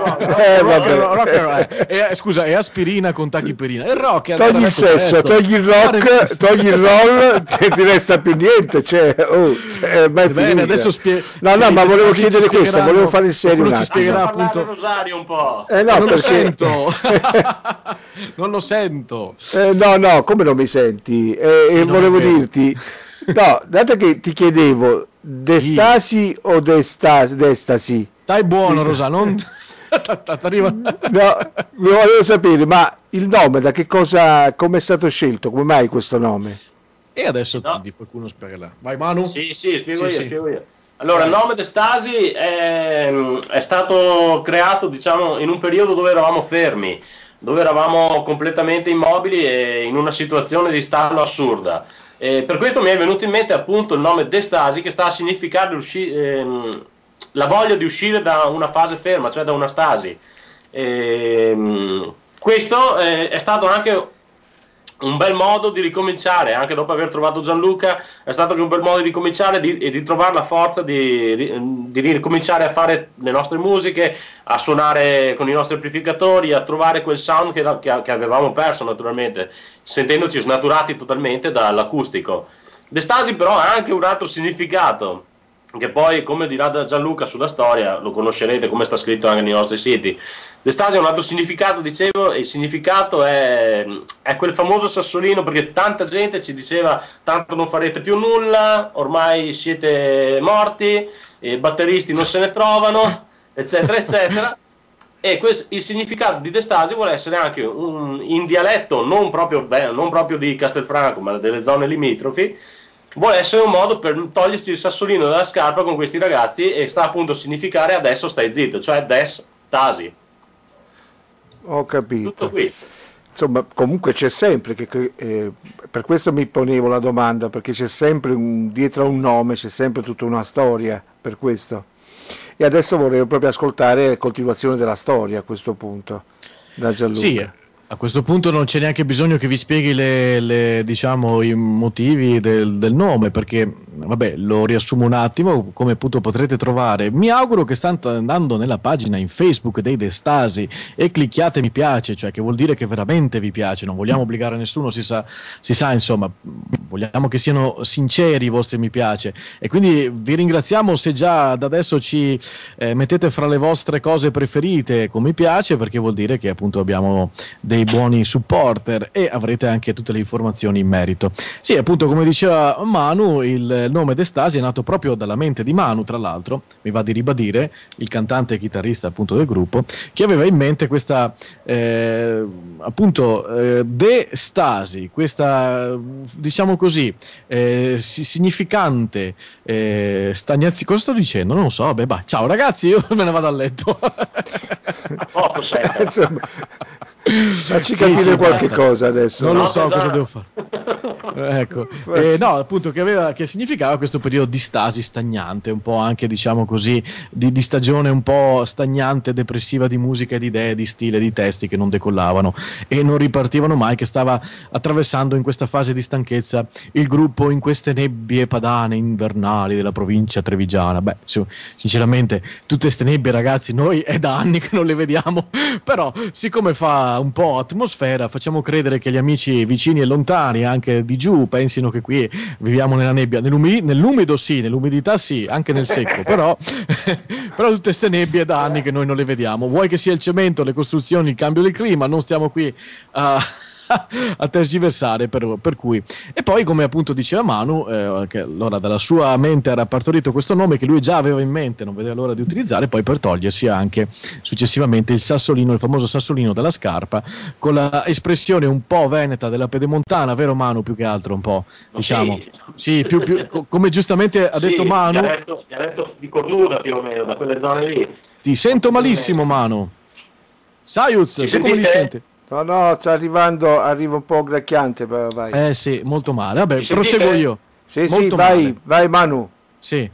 S1: Scusa, è aspirina con tachipirina. Il rock è
S2: togli il sesso, togli il rock, togli il roll, ti resta più niente.
S1: Bene, adesso
S2: ma volevo chiedere questo, volevo fare il serio un attimo.
S4: Spiegherà appunto il rosario un po'.
S1: Non lo sento. Non lo sento.
S2: No, come non mi senti? Volevo dirti, no, dato che ti chiedevo Destasi o Destasi?
S1: Stai buono, Rosa, non t'arriva.
S2: No, volevo sapere, ma il nome da che cosa, come è stato scelto? Come mai questo nome?
S1: E adesso qualcuno spiegherà. Vai Manu.
S4: Sì, spiego io. Allora, il nome Destasi è stato creato, diciamo, in un periodo dove eravamo fermi, dove eravamo completamente immobili e in una situazione di stallo assurda. Per questo mi è venuto in mente appunto il nome Destasi, che sta a significare la voglia di uscire da una fase ferma, cioè da una stasi. Questo è stato anche un bel modo di ricominciare, anche dopo aver trovato Gianluca, è stato anche un bel modo di ricominciare e di trovare la forza di ricominciare a fare le nostre musiche, a suonare con i nostri amplificatori, a trovare quel sound che avevamo perso naturalmente, sentendoci snaturati totalmente dall'acustico. Destasi però ha anche un altro significato, che poi, come dirà Gianluca sulla storia, lo conoscerete, come sta scritto anche nei nostri siti. Destasi ha un altro significato, dicevo, e il significato è quel famoso sassolino, perché tanta gente ci diceva tanto non farete più nulla, ormai siete morti, i batteristi non se ne trovano, eccetera eccetera. E il significato di Destasi vuole essere anche in dialetto non proprio di Castelfranco, ma delle zone limitrofi. Vuole essere un modo per toglierci il sassolino dalla scarpa con questi ragazzi, e sta appunto a significare adesso stai zitto, cioè Destasi.
S2: Ho capito.
S4: Tutto qui.
S2: Insomma, comunque c'è sempre, per questo mi ponevo la domanda, perché c'è sempre dietro a un nome, c'è sempre tutta una storia, per questo. E adesso vorrei proprio ascoltare la continuazione della storia a questo punto, da Gianluca.
S1: Sì. A questo punto non c'è neanche bisogno che vi spieghi diciamo, i motivi del nome, perché vabbè, lo riassumo un attimo, come appunto potrete trovare. Mi auguro che state andando nella pagina in Facebook dei Destasi e clicchiate mi piace, cioè che vuol dire che veramente vi piace, non vogliamo obbligare nessuno, si sa insomma, vogliamo che siano sinceri i vostri mi piace, e quindi vi ringraziamo se già da adesso ci mettete fra le vostre cose preferite con mi piace, perché vuol dire che appunto abbiamo dei buoni supporter e avrete anche tutte le informazioni in merito. Sì, appunto, come diceva Manu, il il nome d'Estasi è nato proprio dalla mente di Manu, tra l'altro, mi va di ribadire, il cantante e chitarrista appunto del gruppo, che aveva in mente questa appunto d'Estasi, questa diciamo così significante stagnazione. Cosa sto dicendo? Non lo so, vabbè, ciao ragazzi, io me ne vado a letto.
S2: Facci capire qualche cosa adesso.
S1: Non lo so cosa devo fare. Ecco, no, appunto, che significava questo periodo di stasi stagnante, un po' anche, diciamo così, di stagione un po' stagnante, depressiva di musica, di idee, di stile, di testi che non decollavano e non ripartivano mai, che stava attraversando in questa fase di stanchezza il gruppo in queste nebbie padane invernali della provincia trevigiana. Beh, sinceramente, tutte queste nebbie, ragazzi, noi è da anni che non le vediamo, però siccome fa un po' atmosfera, facciamo credere che gli amici vicini e lontani, anche di giù, pensino che qui viviamo nella nebbia, nell'umido sì, nell'umidità sì, anche nel secco, però tutte queste nebbie da anni che noi non le vediamo. Vuoi che sia il cemento, le costruzioni, il cambio del clima, non stiamo qui a tergiversare, per cui. E poi, come appunto diceva Manu, che allora dalla sua mente era partorito questo nome che lui già aveva in mente, non vedeva l'ora di utilizzare, poi per togliersi anche successivamente il sassolino, il famoso sassolino dalla scarpa, con la espressione un po' veneta della pedemontana, vero Manu, più che altro un po', diciamo. Sì, più come giustamente ha detto Manu.
S3: Ti ha detto di Cornuda più o meno, da quelle zone lì.
S1: Ti sento malissimo, Manu. Sayuz, tu come li senti?
S2: No, sta arriva un po' gracchiante, però vai.
S1: Sì, molto male. Vabbè, proseguo io.
S2: Sì, vai Manu.
S1: Sì,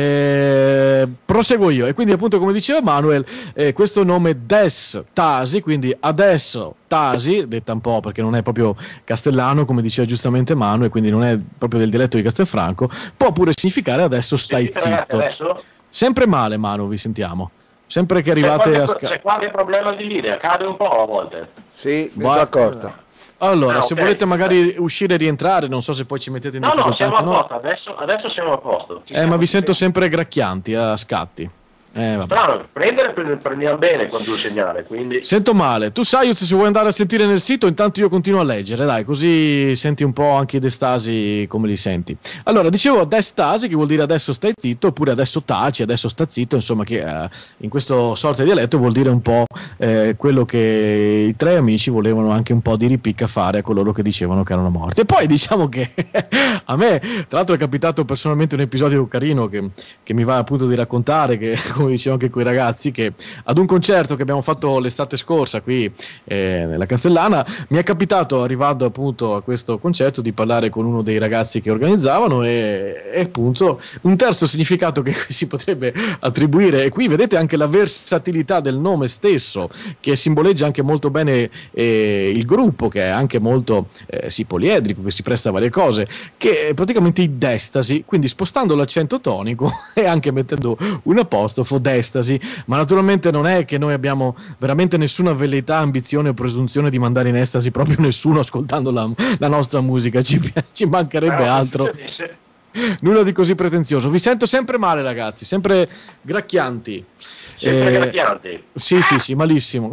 S1: proseguo io. E quindi appunto, come diceva Manuel, questo nome d'Estasi, quindi adesso Tasi, detta un po' perché non è proprio castellano, come diceva giustamente Manu, e quindi non è proprio del dialetto di Castelfranco, può pure significare adesso stai zitto. Adesso? Sempre male, Manu, vi sentiamo. Sempre che arrivate
S3: c'è qualche problema di linea, cade un po' a volte.
S2: Sì, mi sono accorto.
S1: Allora, se volete magari uscire e rientrare, non so se poi ci mettete in difficoltà.
S3: No, siamo a posto, adesso siamo a posto.
S1: Ma vi sento sempre gracchianti, a scatti.
S3: Strano, prendiamo bene quando il segnale, quindi.
S1: Sento male. Tu sai se vuoi andare a sentire nel sito, intanto io continuo a leggere, dai, così senti un po' anche i d'estasi come li senti. Allora, dicevo d'estasi, che vuol dire adesso stai zitto, oppure adesso taci, adesso sta zitto, insomma, che in questo sorta di dialetto vuol dire un po' quello che i tre amici volevano anche un po' di ripicca fare a coloro che dicevano che erano morti. E poi diciamo che a me, tra l'altro, è capitato personalmente un episodio carino che mi va appunto di raccontare, che come dicevo anche quei ragazzi, che ad un concerto che abbiamo fatto l'estate scorsa qui nella Castellana, mi è capitato, arrivando appunto a questo concerto, di parlare con uno dei ragazzi che organizzavano e appunto un terzo significato che si potrebbe attribuire, e qui vedete anche la versatilità del nome stesso, che simboleggia anche molto bene il gruppo, che è anche molto poliedrico, che si presta a varie cose, che è praticamente i d'estasi, quindi spostando l'accento tonico e anche mettendo un apostrofo, d'estasi, ma naturalmente non è che noi abbiamo veramente nessuna velleità, ambizione o presunzione di mandare in estasi proprio nessuno ascoltando la nostra musica, ci mancherebbe altro. Nulla di così pretenzioso. Vi sento sempre male, ragazzi, sempre gracchianti.
S3: Sempre gracchianti?
S1: Sì, malissimo.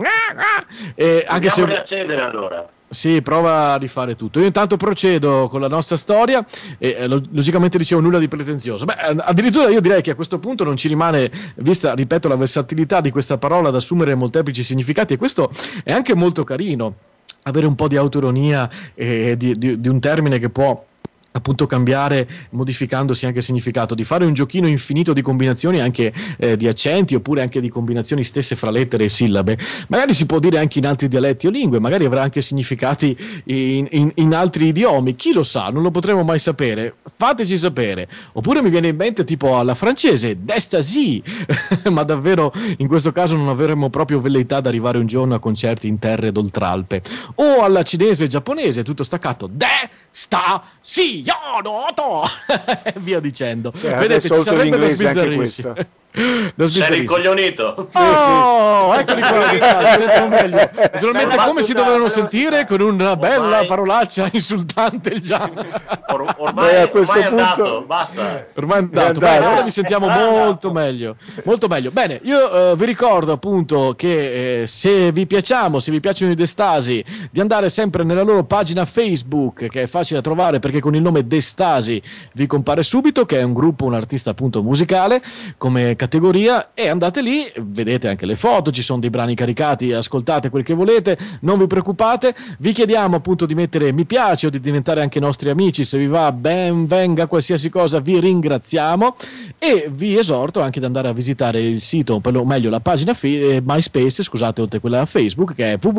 S1: Anche se
S3: riaccendere allora.
S1: Sì, prova a rifare tutto. Io intanto procedo con la nostra storia e logicamente dicevo nulla di pretenzioso. Beh, addirittura io direi che a questo punto non ci rimane, vista, ripeto, la versatilità di questa parola, ad assumere molteplici significati, e questo è anche molto carino, avere un po' di autoironia di un termine che può appunto cambiare, modificandosi anche il significato, di fare un giochino infinito di combinazioni anche di accenti, oppure anche di combinazioni stesse fra lettere e sillabe. Magari si può dire anche in altri dialetti o lingue, magari avrà anche significati in altri idiomi, chi lo sa, non lo potremo mai sapere, fateci sapere. Oppure mi viene in mente tipo alla francese, d'estasi, ma davvero in questo caso non avremmo proprio velleità di arrivare un giorno a concerti in terre d'oltralpe. O alla cinese e giapponese, tutto staccato, de-sta-si, via dicendo. Vedete, ci sarebbe da sbizzarrirsi.
S4: Sei ricoglionito.
S1: Eccoli qua che sentono meglio. Naturalmente come si dovevano sentire, con una bella parolaccia insultante il Gian.
S4: ormai
S2: a questo
S4: è
S2: punto
S4: andato, basta.
S1: Ormai è andato. Bene, ora vi sentiamo molto meglio. Molto meglio. Bene, io vi ricordo appunto che se vi piacciamo, se vi piacciono i Destasi, di andare sempre nella loro pagina Facebook, che è facile da trovare perché con il nome Destasi vi compare subito, che è un gruppo, un artista appunto musicale come categoria, e andate lì, vedete anche le foto, ci sono dei brani caricati, ascoltate quel che volete, non vi preoccupate. Vi chiediamo appunto di mettere mi piace o di diventare anche nostri amici, se vi va ben venga, qualsiasi cosa vi ringraziamo, e vi esorto anche ad andare a visitare il sito, o meglio la pagina MySpace, scusate, oltre a quella Facebook, che è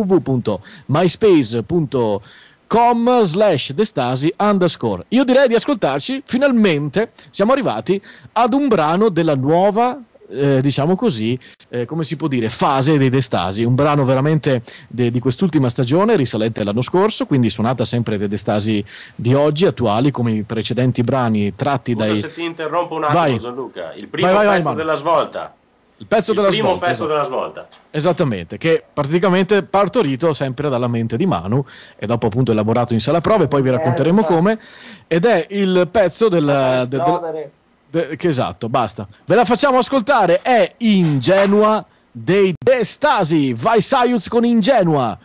S1: www.myspace.com/Destasi_. Io direi di ascoltarci, finalmente siamo arrivati ad un brano della nuova diciamo così, come si può dire, fase dei Destasi, un brano veramente di quest'ultima stagione, risalente all'anno scorso, quindi suonata sempre dei Destasi di oggi, attuali, come i precedenti brani tratti
S4: Scusa
S1: dai...
S4: se ti interrompo un attimo,
S1: Vai.
S4: Gianluca, il primo
S1: Vai,
S4: pezzo della svolta.
S1: Il pezzo della
S4: primo
S1: svolta,
S4: pezzo
S1: esatto.
S4: della svolta.
S1: Esattamente, che praticamente partorito sempre dalla mente di Manu e dopo appunto elaborato in sala prove, poi vi racconteremo come, ed è il pezzo che esatto, basta. Ve la facciamo ascoltare, è Ingenua dei Destasi. Vai Sayuz con Ingenua.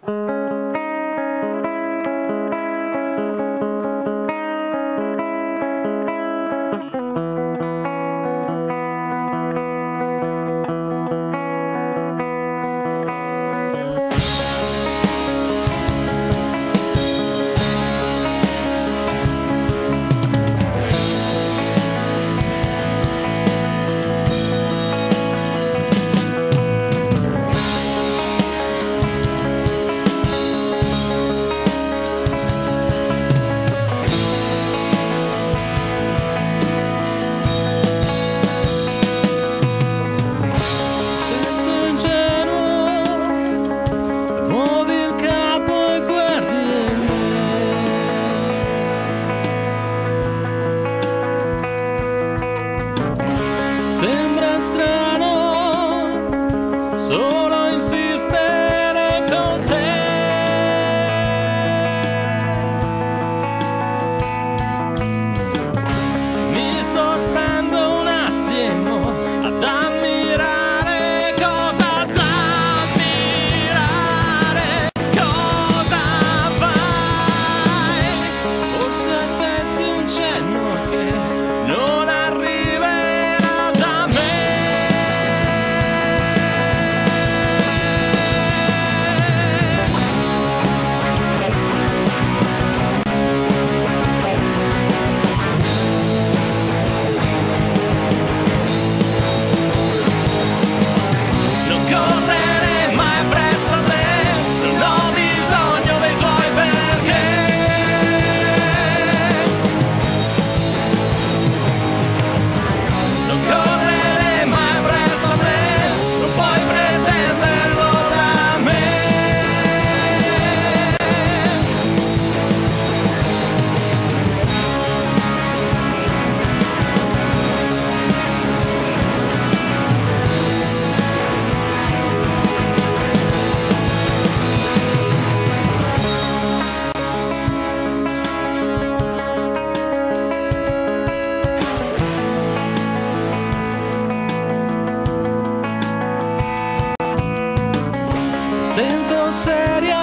S5: Sento seria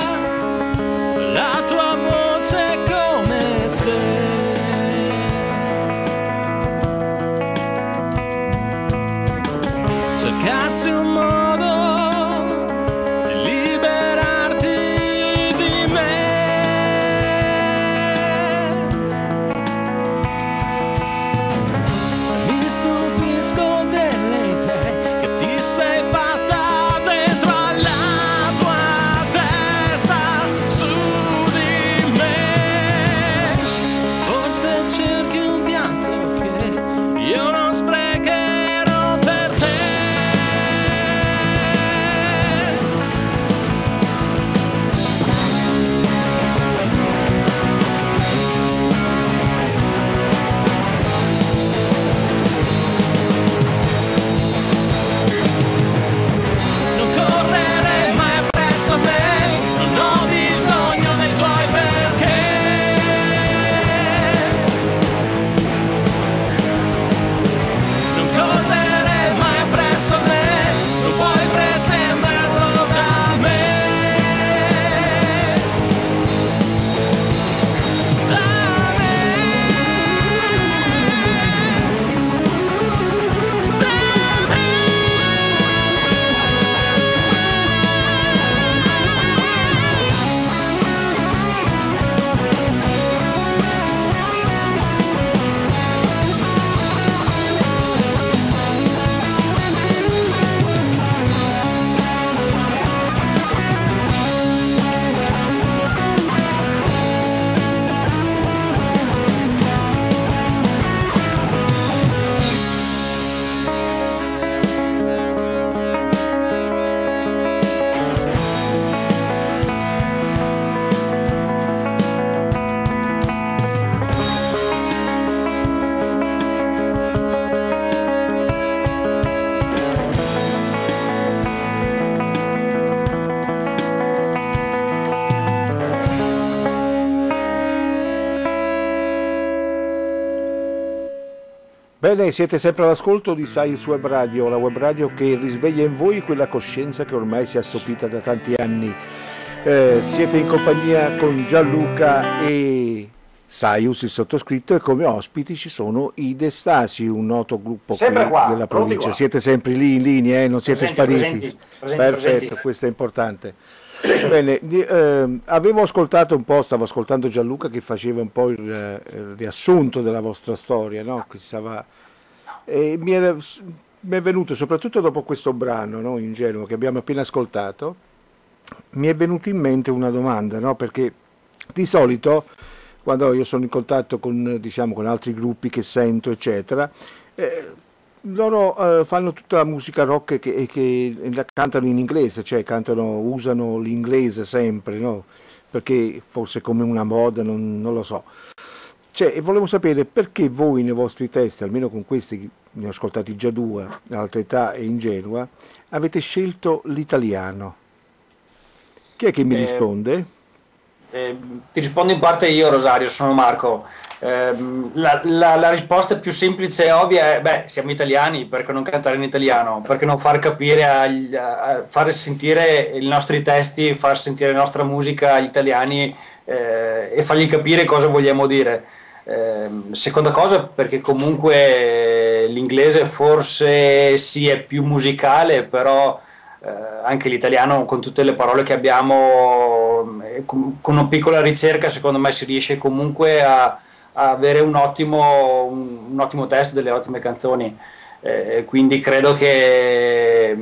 S5: la tua voce come se cercassi un modo di liberarti di me. Mi stupisco delle idee che ti sei fatta dentro alla tua testa, su di me. Forse cerchi un pianto che io non sprecherò per te.
S2: Bene, siete sempre all'ascolto di Science Web Radio, la web radio che risveglia in voi quella coscienza che ormai si è assopita da tanti anni. Siete in compagnia con Gianluca e Saius, il sottoscritto, e come ospiti ci sono i Destasi, un noto gruppo della provincia. Siete sempre lì in linea, non siete spariti. Perfetto, questo è importante. Bene, avevo ascoltato un po', stavo ascoltando Gianluca che faceva un po' il riassunto della vostra storia, no? E mi è venuto, soprattutto dopo questo brano, no? Ingenuo, che abbiamo appena ascoltato, mi è venuta in mente una domanda, no? Perché di solito quando io sono in contatto con, diciamo, con altri gruppi che sento, eccetera, loro fanno tutta la musica rock che la cantano in inglese, cioè usano l'inglese sempre, no? Perché forse come una moda, non lo so. Cioè, e volevo sapere perché voi nei vostri testi, almeno con questi, ne ho ascoltati già due, Altra età e Ingenua, avete scelto l'italiano. Chi è che mi risponde?
S6: Ti rispondo in parte io, Rosario, sono Marco. La risposta più semplice e ovvia è: siamo italiani, perché non cantare in italiano? Perché non far capire, fare sentire i nostri testi, far sentire la nostra musica agli italiani e fargli capire cosa vogliamo dire. Seconda cosa, perché comunque l'inglese forse sì è più musicale, però anche l'italiano, con tutte le parole che abbiamo, con una piccola ricerca, secondo me si riesce comunque a avere un ottimo testo, delle ottime canzoni. Quindi credo che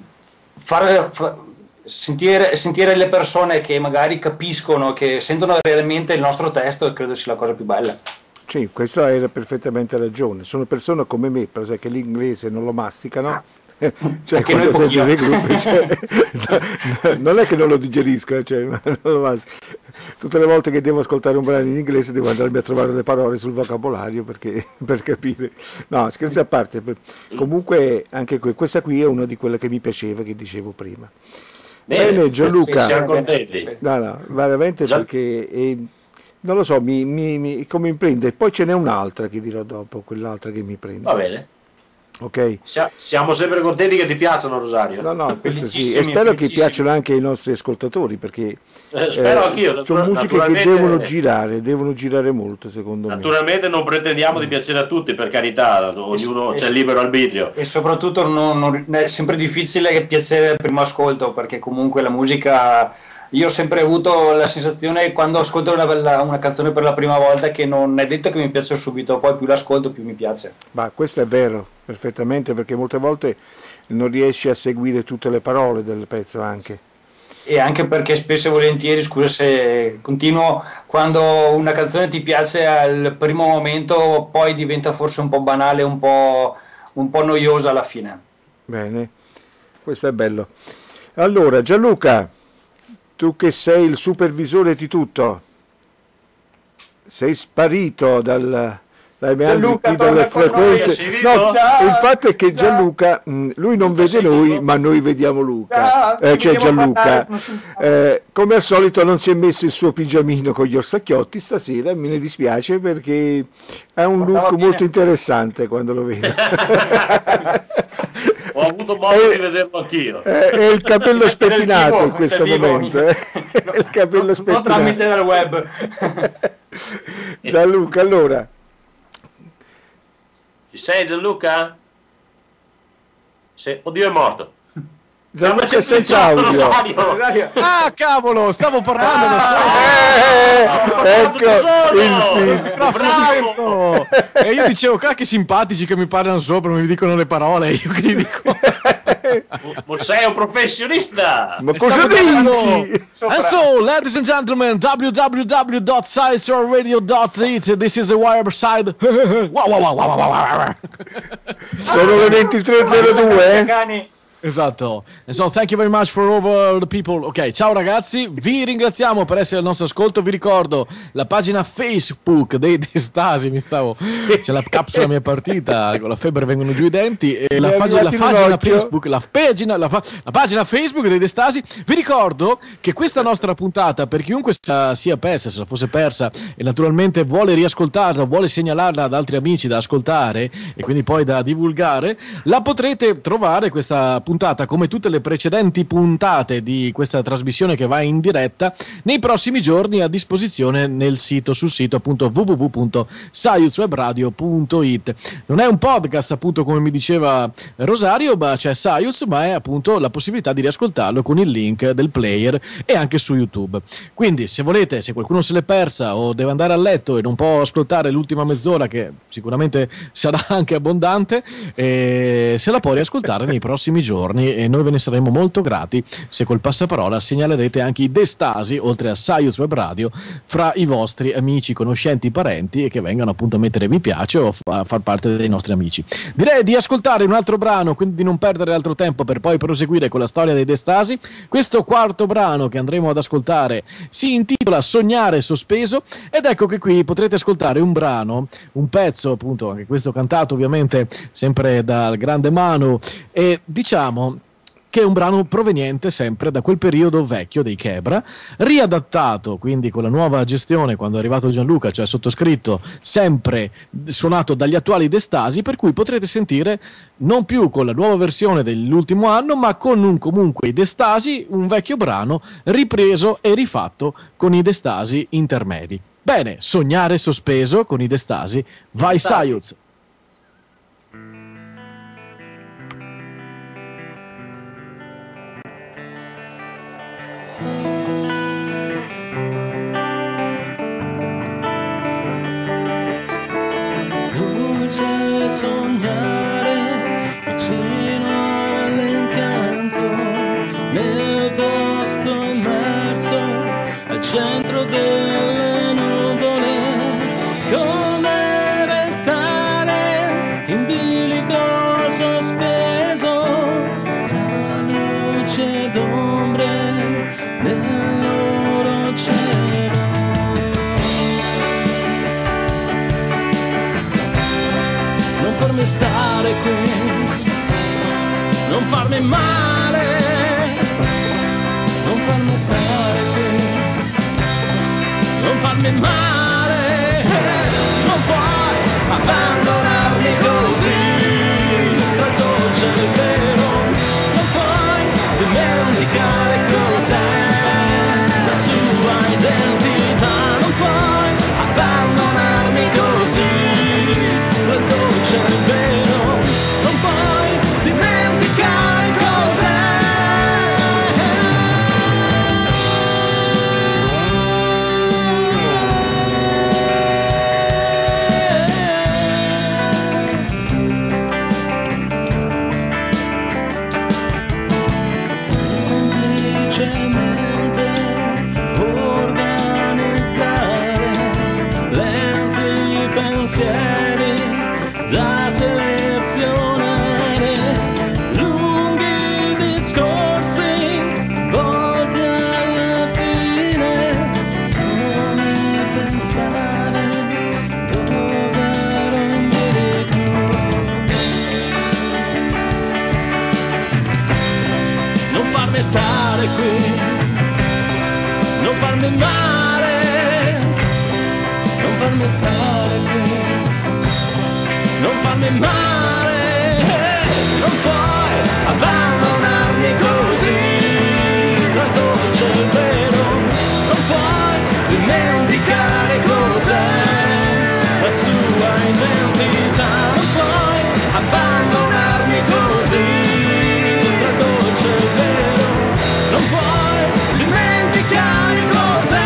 S6: sentire le persone che magari capiscono, che sentono realmente il nostro testo, credo sia la cosa più bella.
S2: Sì, questo hai perfettamente ragione. Sono persone come me, per esempio, che l'inglese non lo masticano. Cioè, quando sento dei gruppi, non è che non lo digerisco, tutte le volte che devo ascoltare un brano in inglese devo andarmi a trovare le parole sul vocabolario per capire. No, scherzi a parte, comunque anche questa qui è una di quelle che mi piaceva, che dicevo prima. Bene, Gianluca,
S4: siamo contenti.
S2: No, veramente, perché non lo so, come mi prende. Poi ce n'è un'altra che dirò dopo, quell'altra che mi prende.
S4: Va bene.
S2: Ok.
S4: Siamo sempre contenti che ti piacciono, Rosario.
S2: No, sì. E spero che piacciono anche ai nostri ascoltatori, perché
S4: spero anch'io.
S2: Sono musiche che devono girare molto, secondo me.
S4: Naturalmente non pretendiamo di piacere a tutti, per carità, ognuno c'è libero arbitrio.
S6: E soprattutto è sempre difficile piacere al primo ascolto, perché comunque la musica... Io ho sempre avuto la sensazione, quando ascolto una canzone per la prima volta, che non è detto che mi piace subito, poi più l'ascolto più mi piace.
S2: Ma questo è vero, perfettamente, perché molte volte non riesci a seguire tutte le parole del pezzo anche.
S6: E anche perché spesso e volentieri, scusa se continuo, quando una canzone ti piace al primo momento, poi diventa forse un po' banale, un po' noiosa alla fine.
S2: Bene, questo è bello. Allora, Gianluca, tu che sei il supervisore di tutto, sei sparito dai meandri dalle frequenze. No, il fatto è che Gianluca, lui non vede noi, ma noi vediamo Luca. Cioè Gianluca, come al solito non si è messo il suo pigiamino con gli orsacchiotti stasera, me ne dispiace, perché ha un look molto interessante quando lo vedo.
S4: Ho avuto modo di vederlo anch'io.
S2: È il capello spettinato in questo momento. Il capello spettinato.
S6: Non tramite dal web.
S2: Gianluca, allora.
S4: Ci sei, Gianluca? Oddio, è morto.
S2: Gianluca è senza audio.
S1: Ah, cavolo, stavo parlando da solo.
S2: Ecco,
S1: e io dicevo, che simpatici che mi parlano sopra, mi dicono le parole, io che gli dico.
S4: Ma sei un professionista.
S2: Ma cosa dici?
S1: And so, ladies and gentlemen, www.scienceradio.it, this is the website.
S2: Sono le 23:02.
S1: Esatto. And so thank you very much for all the people. Ok, ciao ragazzi, vi ringraziamo per essere al nostro ascolto. Vi ricordo la pagina Facebook dei Destasi. C'è la capsula mia partita, con la febbre vengono giù i denti. E la pagina Facebook, la pagina Facebook dei Destasi. Vi ricordo che questa nostra puntata, per chiunque sia persa, se la fosse persa, e naturalmente vuole riascoltarla, vuole segnalarla ad altri amici da ascoltare e quindi poi da divulgare, la potrete trovare questa puntata, come tutte le precedenti puntate di questa trasmissione che va in diretta, nei prossimi giorni a disposizione sul sito appunto www.saiuzwebradio.it. Non è un podcast appunto come mi diceva Rosario, ma c'è Saiuz, ma è appunto la possibilità di riascoltarlo con il link del player e anche su YouTube. Quindi se volete, se qualcuno se l'è persa o deve andare a letto e non può ascoltare l'ultima mezz'ora, che sicuramente sarà anche abbondante, se la può riascoltare nei prossimi giorni, e noi ve ne saremo molto grati se col passaparola segnalerete anche i Destasi, oltre a Saiuz Web Radio, fra i vostri amici, conoscenti, parenti, e che vengano appunto a mettere mi piace o a far parte dei nostri amici. Direi di ascoltare un altro brano, quindi di non perdere altro tempo per poi proseguire con la storia dei Destasi. Questo quarto brano che andremo ad ascoltare si intitola Sognare sospeso, ed ecco che qui potrete ascoltare un brano, un pezzo appunto, anche questo cantato ovviamente sempre dal grande Manu, e diciamo che è un brano proveniente sempre da quel periodo vecchio dei Chebra, riadattato quindi con la nuova gestione quando è arrivato Gianluca, cioè sottoscritto, sempre suonato dagli attuali Destasi, per cui potrete sentire non più con la nuova versione dell'ultimo anno, ma con comunque i Destasi, un vecchio brano ripreso e rifatto con i Destasi intermedi. Bene, Sognare sospeso con i Destasi, vai Saiuz!
S5: Sognare vicino all'incanto, nel posto immerso al centro delle nuvole, come restare in bilico sospeso tra luce ed ombre nel loro cielo. Non farmi stare qui, non farmi male, non farmi stare qui, non farmi male, non puoi abbandonarmi così, tra il dolce e il vero, non puoi dimenticare cos'è la sua identità, non puoi abbandonarmi così, tra il dolce e il vero, non puoi dimenticare cos'è. Semplicemente organizzare lenti pensieri da selezionare, lunghi discorsi volti alla fine, come pensare dove ero in bilico. Non farmi stare qui, non farmi male, non farmi stare qui, non farmi male, non puoi abbandonarmi così, tra il dolce e il vero, non puoi dimenticare cos'è la sua identità, non puoi abbandonarmi così, tra il dolce e il vero, non puoi dimenticare cos'è.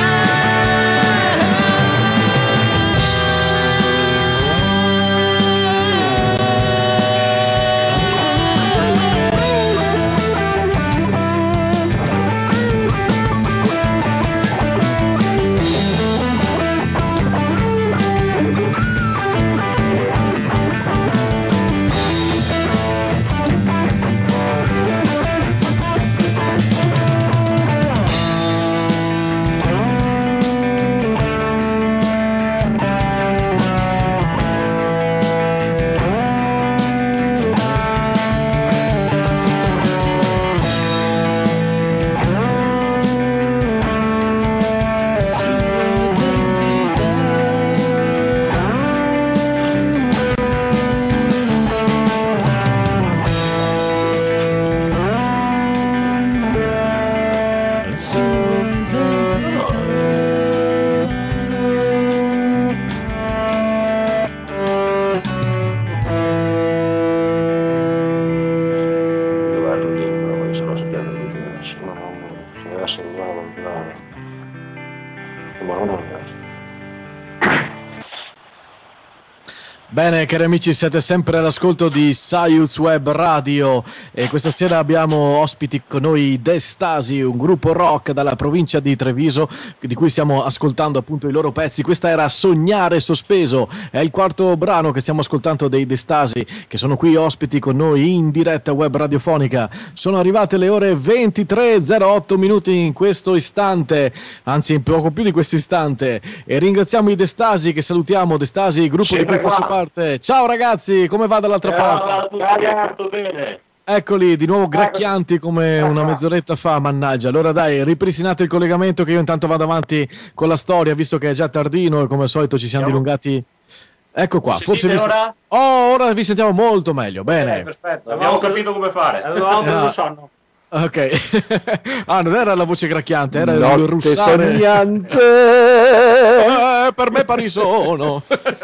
S1: Bene, cari amici, siete sempre all'ascolto di Science Web Radio e questa sera abbiamo ospiti con noi The Stasi, un gruppo rock dalla provincia di Treviso di cui stiamo ascoltando appunto i loro pezzi. Questa era Sognare Sospeso, è il quarto brano che stiamo ascoltando dei The Stasi, che sono qui ospiti con noi in diretta web radiofonica. Sono arrivate le ore 23:08 minuti in questo istante, anzi poco più di questo istante, e ringraziamo i The Stasi, che salutiamo. The Stasi, gruppo di cui faccio parte. Ciao ragazzi, come va dall'altra parte?
S3: Tutto bene.
S1: Eccoli, di nuovo gracchianti come una mezz'oretta fa, mannaggia. Allora dai, ripristinate il collegamento che io intanto vado avanti con la storia, visto che è già tardino e come al solito ci siamo dilungati. Ecco qua, forse
S6: ora?
S1: Ora vi sentiamo molto meglio, bene.
S6: Perfetto,
S4: Abbiamo capito come fare.
S6: Avevamo preso sonno.
S1: Ok, non era la voce gracchiante, era
S2: Notte
S1: il russare
S2: sognante.
S1: Per me pari sono.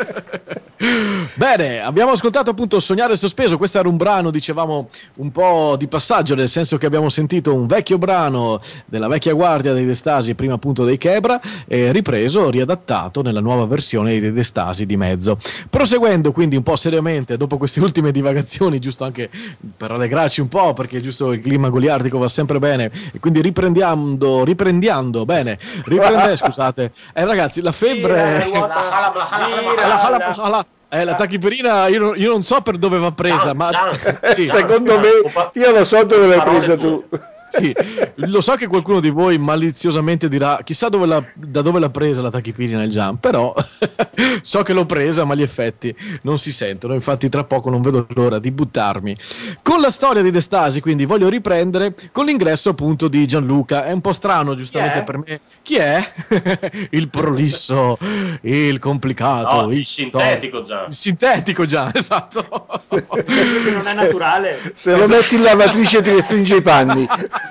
S1: Bene, abbiamo ascoltato appunto Sognare Sospeso. Questo era un brano, dicevamo, un po' di passaggio, nel senso che abbiamo sentito un vecchio brano della vecchia guardia dei The Stasi, prima appunto dei Chebra, ripreso, riadattato nella nuova versione dei The Stasi di mezzo. Proseguendo quindi un po' seriamente, dopo queste ultime divagazioni, giusto anche per rallegrarci un po', perché giusto il clima goliardico va sempre bene, e quindi riprendiamo, scusate, ragazzi, la febbre... La tachipirina io non so per dove va presa, ma sì.
S2: Secondo me io lo so dove l'hai presa tu.
S1: Sì, lo so che qualcuno di voi maliziosamente dirà chissà da dove l'ha presa la tachipirina il Gian, però so che l'ho presa, ma gli effetti non si sentono. Infatti tra poco non vedo l'ora di buttarmi con la storia di The Stasi. Quindi voglio riprendere con l'ingresso appunto di Gianluca. È un po' strano giustamente per me. Chi è? Il prolisso, il complicato,
S4: il sintetico Gian.
S1: Il sintetico Gian, esatto.
S6: Che non è naturale.
S2: Se lo metti in lavatrice ti restringe i panni.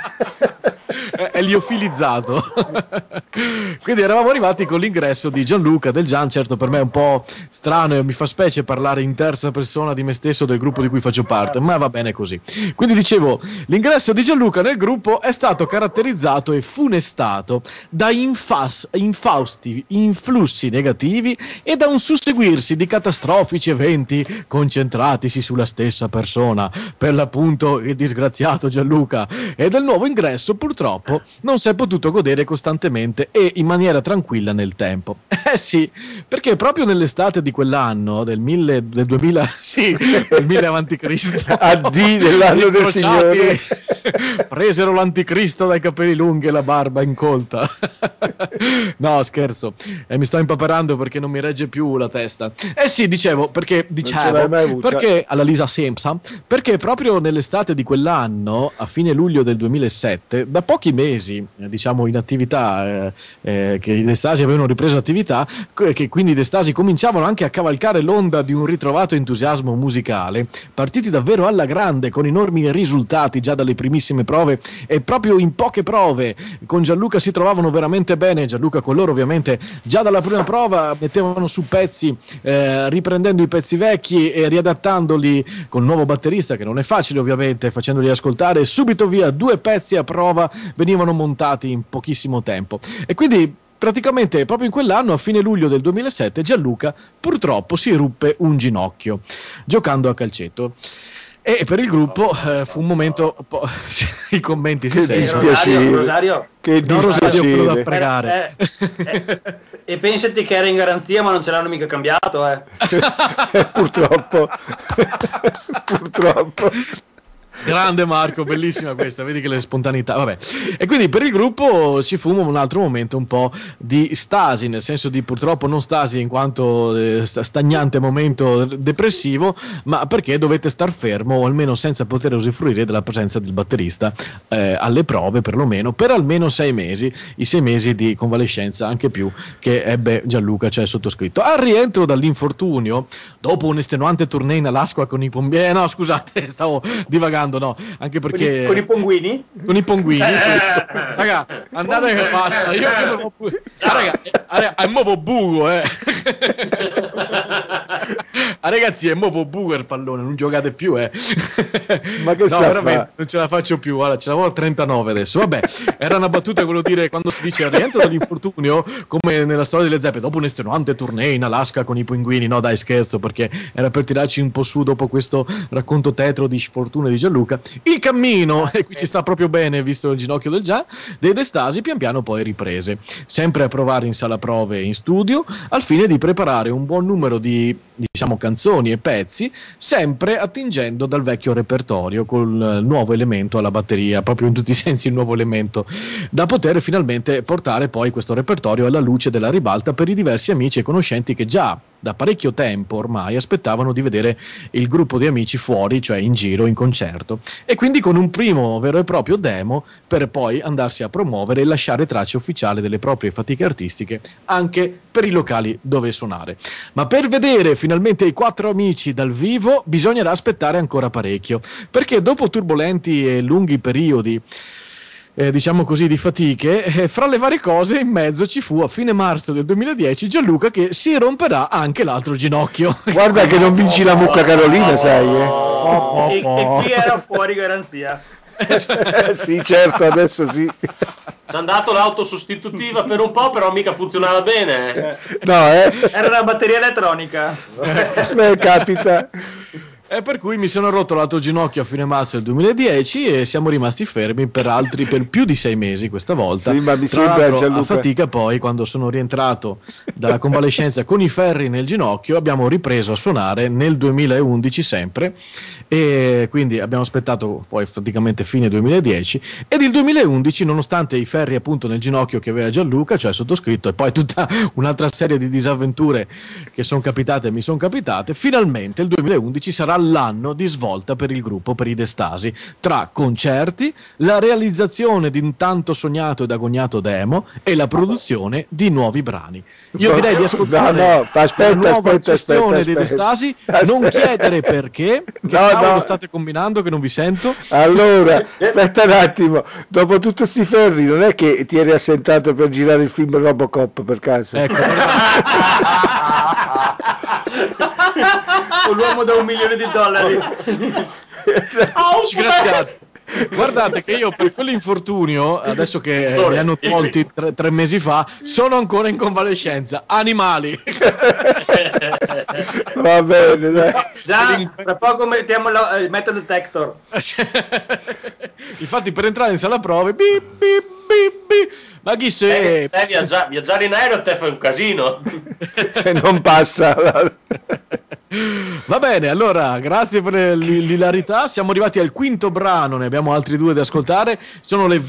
S1: È liofilizzato. Quindi eravamo arrivati con l'ingresso di Gianluca del Gian. Certo, per me è un po' strano e mi fa specie parlare in terza persona di me stesso, del gruppo di cui faccio parte, ma va bene così. Quindi dicevo, l'ingresso di Gianluca nel gruppo è stato caratterizzato e funestato da infausti influssi negativi e da un susseguirsi di catastrofici eventi concentratisi sulla stessa persona, per l'appunto il disgraziato Gianluca. E del nuovo ingresso purtroppo non si è potuto godere costantemente e in maniera tranquilla nel tempo. Sì, perché proprio nell'estate di quell'anno, del 2000, sì, del 1000 avanti Cristo,
S2: AD dell'anno del Signore,
S1: presero l'anticristo dai capelli lunghi e la barba incolta. No, scherzo, mi sto impaperando perché non mi regge più la testa. Sì, dicevo, perché alla Lisa Simpson, perché proprio nell'estate di quell'anno, a fine luglio del 2007, da pochi mesi, diciamo, in attività, che i Stasi avevano ripreso attività, che quindi i Stasi cominciavano anche a cavalcare l'onda di un ritrovato entusiasmo musicale, partiti davvero alla grande, con enormi risultati già dalle primissime prove, e proprio in poche prove con Gianluca si trovavano veramente bene. Gianluca con loro ovviamente già dalla prima prova mettevano su pezzi, riprendendo i pezzi vecchi e riadattandoli con un nuovo batterista, che non è facile ovviamente, facendoli ascoltare subito via 2 pezzi a prova venivano montati in pochissimo tempo. E quindi praticamente proprio in quell'anno, a fine luglio del 2007, Gianluca purtroppo si ruppe un ginocchio giocando a calcetto. E per il gruppo fu un momento i commenti si sentono.
S6: Rosario,
S2: che
S1: quello da pregare.
S6: E pensati che era in garanzia, ma non ce l'hanno mica cambiato,
S2: purtroppo. Purtroppo.
S1: Grande Marco, bellissima questa, vedi che le spontaneità, vabbè. E quindi per il gruppo ci fu un altro momento un po' di stasi, nel senso di purtroppo non stasi in quanto stagnante momento depressivo, ma perché dovete star fermo o almeno senza poter usufruire della presenza del batterista alle prove, perlomeno per almeno 6 mesi, i 6 mesi di convalescenza, anche più, che ebbe Gianluca, cioè sottoscritto. Al rientro dall'infortunio, dopo un estenuante tournée in Alaska con i pompieri, no scusate, stavo divagando, scherzando, no, anche perché
S6: con i pinguini?
S1: Con i pinguini, sì. Raga, andate che basta. Io raga, è nuovo buco, ragazzi, è nuovo buco il pallone, non giocate più,
S2: Ma che
S1: no, veramente, non ce la faccio più, guarda, ce l'avevo a 39 adesso. Vabbè, era una battuta, quello dire, quando si dice rientro dall'infortunio, come nella storia delle zeppe, dopo un estenuante tournée in Alaska con i pinguini. No, dai, scherzo, perché era per tirarci un po' su dopo questo racconto tetro di sfortuna di Gianluca. Il cammino, e qui ci sta proprio bene, visto il ginocchio del già, dei Destasi pian piano poi riprese, sempre a provare in sala prove e in studio, al fine di preparare un buon numero di, diciamo, canzoni e pezzi, sempre attingendo dal vecchio repertorio col nuovo elemento alla batteria, proprio in tutti i sensi il nuovo elemento, da poter finalmente portare poi questo repertorio alla luce della ribalta per i diversi amici e conoscenti che già da parecchio tempo ormai aspettavano di vedere il gruppo di amici fuori, cioè in giro, in concerto, e quindi con un primo vero e proprio demo per poi andarsi a promuovere e lasciare tracce ufficiali delle proprie fatiche artistiche anche per i locali dove suonare. Ma per vedere finalmente i 4 amici dal vivo bisognerà aspettare ancora parecchio, perché dopo turbolenti e lunghi periodi diciamo così di fatiche, fra le varie cose in mezzo ci fu a fine marzo del 2010 Gianluca che si romperà anche l'altro ginocchio.
S2: Guarda che non vinci la mucca Carolina, sai,
S6: E qui era fuori garanzia.
S2: sì, certo, adesso sì.
S4: Ci hanno dato l'auto sostitutiva per un po', però mica funzionava bene.
S2: No,
S6: era una batteria elettronica.
S2: Beh, capita.
S1: E per cui mi sono rotto l'altro ginocchio a fine marzo del 2010 e siamo rimasti fermi per più di 6 mesi questa volta.
S2: Sì, ma mi
S1: Tra
S2: sembra,
S1: l'altro,
S2: Gianluca,
S1: a fatica poi, quando sono rientrato dalla convalescenza con i ferri nel ginocchio, abbiamo ripreso a suonare nel 2011 sempre, e quindi abbiamo aspettato poi praticamente fine 2010, ed il 2011, nonostante i ferri appunto nel ginocchio che aveva Gianluca, cioè sottoscritto, e poi tutta un'altra serie di disavventure che sono capitate e mi sono capitate, finalmente il 2011 sarà l'anno di svolta per il gruppo, per i Destasi, tra concerti, la realizzazione di un tanto sognato ed agognato demo e la produzione di nuovi brani. Io direi di ascoltare la nuova gestione dei Destasi, non chiedere perché, che cavolo state combinando che non vi sento.
S2: Allora, aspetta un attimo, dopo tutti sti ferri non è che ti eri assentato per girare il film Robocop per caso?
S1: Ecco.
S6: L'uomo da $1 milione.
S1: Grazie. Guardate che io per quell'infortunio, adesso che mi hanno tolti 3 mesi fa, sono ancora in convalescenza. Animali.
S2: Va bene, dai.
S6: Già, tra poco mettiamo il metal detector.
S1: Infatti per entrare in sala prove bip, bip, bip, bip. Ma chi sei?
S4: Viaggiare in aereo a te fa un casino.
S2: Se non passa.
S1: Va bene, allora grazie per l'ilarità. Siamo arrivati al quinto brano, ne abbiamo altri 2 da ascoltare. Sono le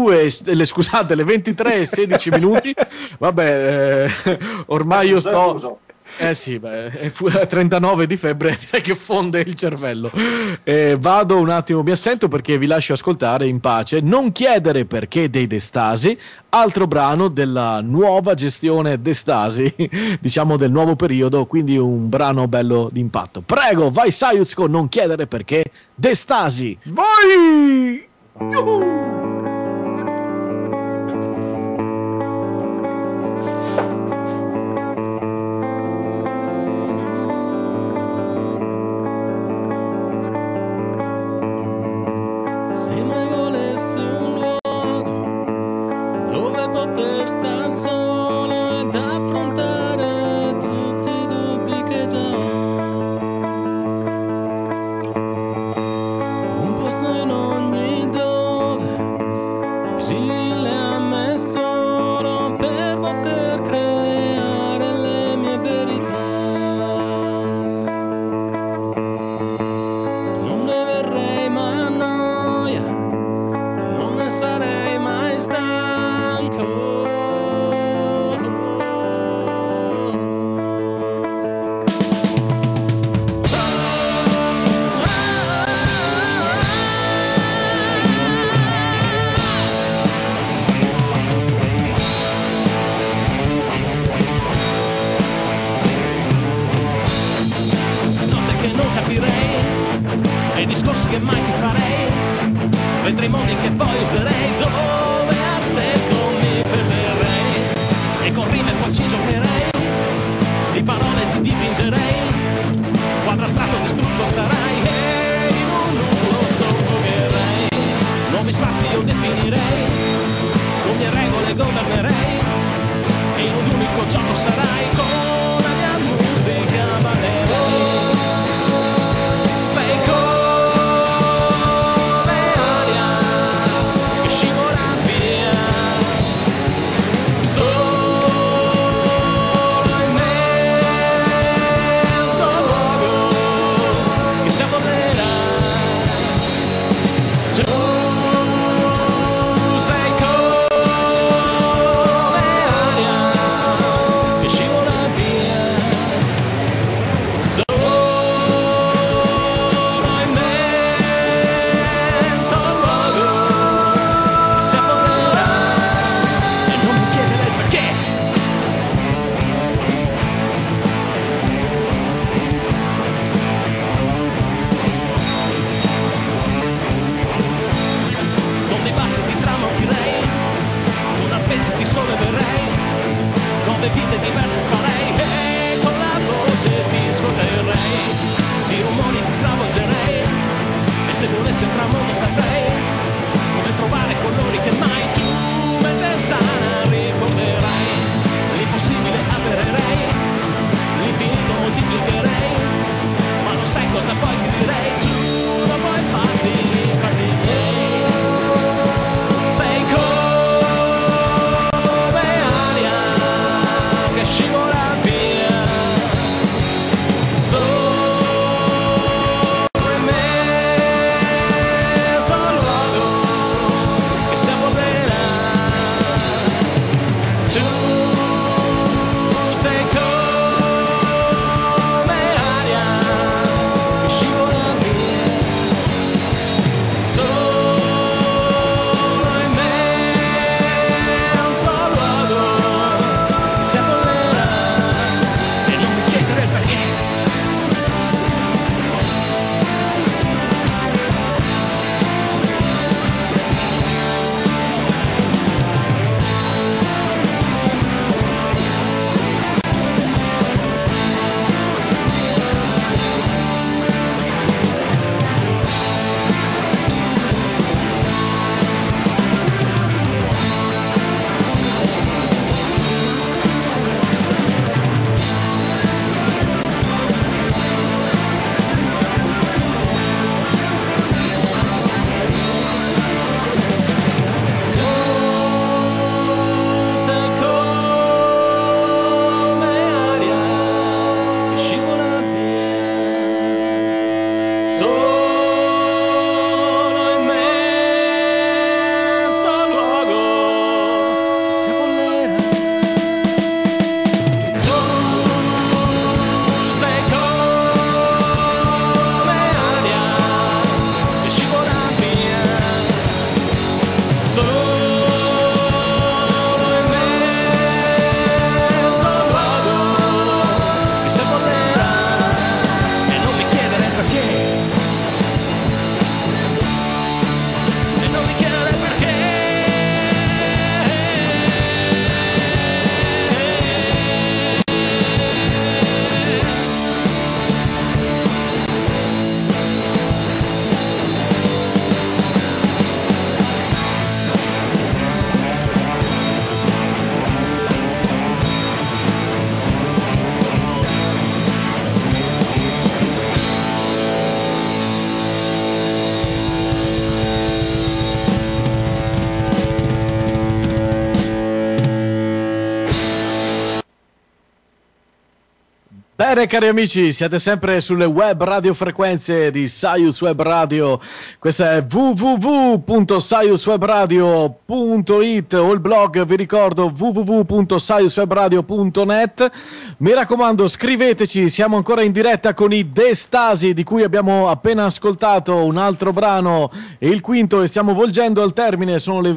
S1: 23 e 16 minuti. Vabbè, ormai io sto... sì, è 39 di febbre, direi che fonde il cervello. Vado un attimo, mi assento perché vi lascio ascoltare in pace Non chiedere perché dei Destasi, altro brano della nuova gestione Destasi, diciamo del nuovo periodo, quindi un brano bello d'impatto. Prego, vai Sayuz con Non chiedere perché Destasi.
S2: Vai!
S1: Yuhu!
S5: Poter star solo ed affrontare tutti i dubbi che già ho. Un posto in ogni dove vigile a me solo per poter creare le mie verità. Non ne verrei mai a noia, non ne sarei mai stanco.
S1: Bene cari amici, siete sempre sulle web radiofrequenze di Saius Web Radio. Questa è www.saiuswebradio.it o il blog, vi ricordo, www.saiuswebradio.net. Mi raccomando, scriveteci, siamo ancora in diretta con i De Stasi, di cui abbiamo appena ascoltato un altro brano, il quinto, e stiamo volgendo al termine. Sono le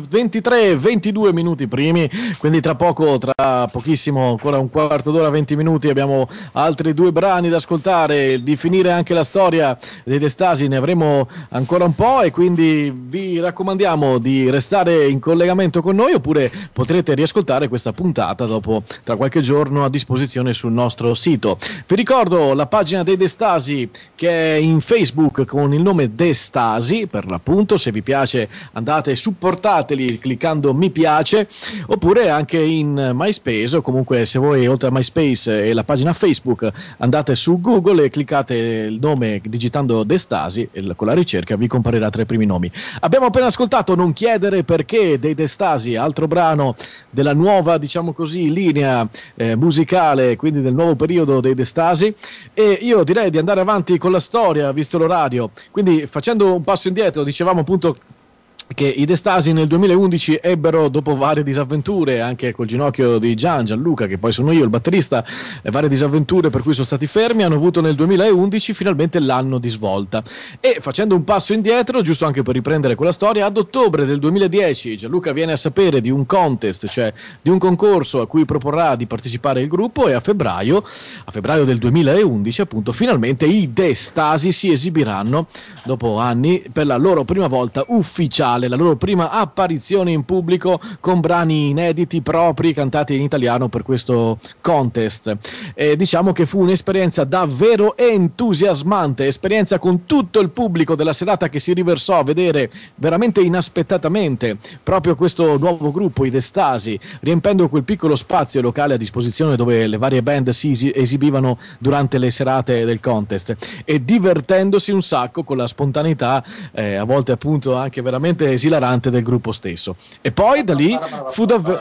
S1: 23:22 minuti primi, quindi tra pochissimo, ancora un quarto d'ora, 20 minuti, abbiamo altri due brani da ascoltare. Di finire anche la storia dei De Stasi ne avremo ancora un po', e quindi vi raccomandiamo di restare in collegamento con noi, oppure potrete riascoltare questa puntata dopo, tra qualche giorno, a disposizione sul nostro sito. Vi ricordo la pagina dei De Stasi, che è in Facebook con il nome De Stasi per l'appunto. Se vi piace andate e supportateli cliccando mi piace, oppure anche in MySpace, o comunque se voi oltre a MySpace e la pagina Facebook andate su Google e cliccate il nome digitando De Stasi e con la ricerca vi comparirà tra i primi nomi. Abbiamo appena ascoltato Non chiedere perché dei De Stasi, altro brano della nuova, diciamo così, linea musicale, quindi del nuovo periodo dei De Stasi, e io direi di andare avanti con la storia, visto l'orario. Quindi, facendo un passo indietro, dicevamo appunto che i De Stasi nel 2011 ebbero, dopo varie disavventure anche col ginocchio di Gianluca, che poi sono io il batterista, varie disavventure per cui sono stati fermi, hanno avuto nel 2011 finalmente l'anno di svolta. E facendo un passo indietro, giusto anche per riprendere quella storia, ad ottobre del 2010 Gianluca viene a sapere di un contest, cioè di un concorso a cui proporrà di partecipare il gruppo, e a febbraio del 2011 appunto finalmente i De Stasi si esibiranno dopo anni per la loro prima volta ufficiale, la loro prima apparizione in pubblico con brani inediti propri cantati in italiano per questo contest. Diciamo che fu un'esperienza davvero entusiasmante, esperienza con tutto il pubblico della serata che si riversò a vedere veramente inaspettatamente proprio questo nuovo gruppo, i De Stasi, riempendo quel piccolo spazio locale a disposizione dove le varie band si esibivano durante le serate del contest, e divertendosi un sacco con la spontaneità, a volte appunto anche veramente esilarante del gruppo stesso. E poi da lì fu davvero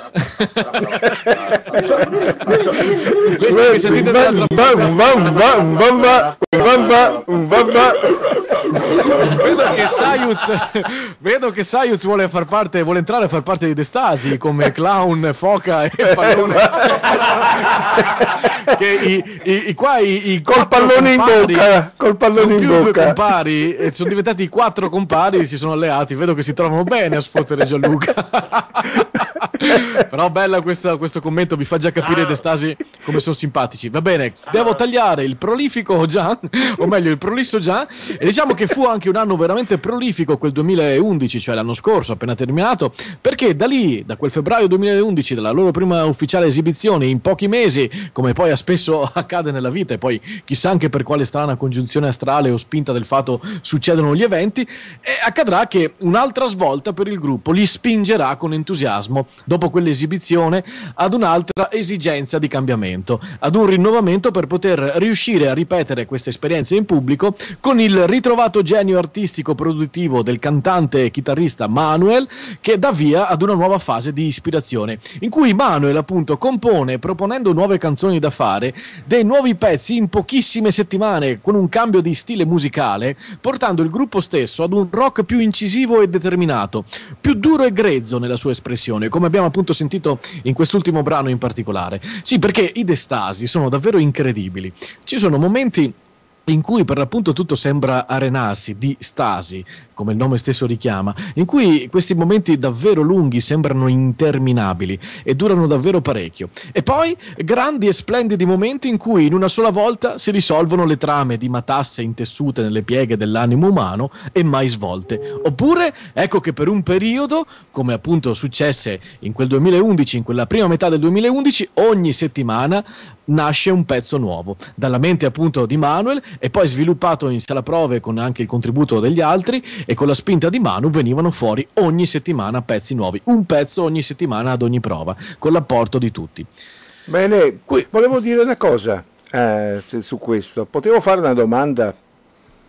S1: questo che sentite vedo che Saiuz vuole entrare a far parte di De Stasi come clown, foca e pallone. Che
S2: col pallone in bocca, col pallone in bocca.
S1: Due compari sono diventati 4 compari, si sono alleati, vedo che si trovano bene a sfottere Gianluca. Però bella questo commento, vi fa già capire i De Stasi come sono simpatici. Va bene, devo tagliare il prolifico Gian, o meglio il prolisso Gian, e diciamo che fu anche un anno veramente prolifico quel 2011, cioè l'anno scorso appena terminato, perché da lì, da quel febbraio 2011, dalla loro prima ufficiale esibizione, in pochi mesi, come poi spesso accade nella vita, e poi chissà anche per quale strana congiunzione astrale o spinta del fato succedono gli eventi, e accadrà che un'altra svolta per il gruppo li spingerà con entusiasmo, dopo quell'esibizione, ad un'altra esigenza di cambiamento, ad un rinnovamento per poter riuscire a ripetere queste esperienze in pubblico con il ritrovato genio artistico produttivo del cantante e chitarrista Manuel, che dà via ad una nuova fase di ispirazione, in cui Manuel appunto compone, proponendo nuove canzoni da fare, dei nuovi pezzi in pochissime settimane, con un cambio di stile musicale, portando il gruppo stesso ad un rock più incisivo e determinato, più duro e grezzo nella sua espressione, come abbiamo appunto sentito in quest'ultimo brano in particolare. Sì, perché i De Stasi sono davvero incredibili. Ci sono momenti in cui per l'appunto tutto sembra arenarsi, di stasi, come il nome stesso richiama, in cui questi momenti davvero lunghi sembrano interminabili e durano davvero parecchio. E poi grandi e splendidi momenti in cui in una sola volta si risolvono le trame di matasse intessute nelle pieghe dell'animo umano e mai svolte. Oppure ecco che per un periodo, come appunto successe in quel 2011, in quella prima metà del 2011, ogni settimana nasce un pezzo nuovo, dalla mente appunto di Manuel, e poi sviluppato in sala prove con anche il contributo degli altri, e con la spinta di Manu venivano fuori ogni settimana pezzi nuovi, un pezzo ogni settimana ad ogni prova, con l'apporto di tutti.
S2: Bene, volevo dire una cosa su questo, potevo fare una domanda?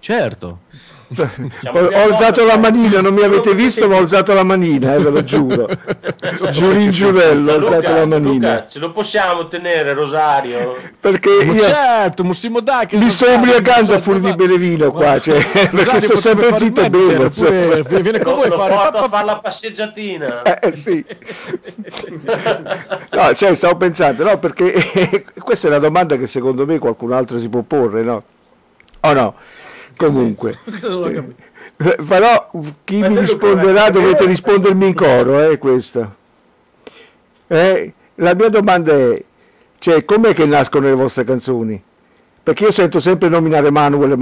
S1: Certo.
S2: Ho alzato la manina, non mi avete visto, ma ho alzato la manina, ve lo giuro. Giurin giurello, ho alzato la manina.
S4: Luca, ce lo possiamo tenere, Rosario?
S2: Perché io
S1: certo,
S2: mi sto ubriacando fuori di Benevino qua, cioè, perché sto sempre zitto e bevo.
S1: Viene con voi
S4: a fare la passeggiatina.
S2: Sì. No, cioè, stavo pensando, no, perché questa è una domanda che secondo me qualcun altro si può porre, no? O no? Comunque, però chi mi risponderà dovete rispondermi in coro, questo. La mia domanda è, cioè, com'è che nascono le vostre canzoni? Perché io sento sempre nominare Manuel.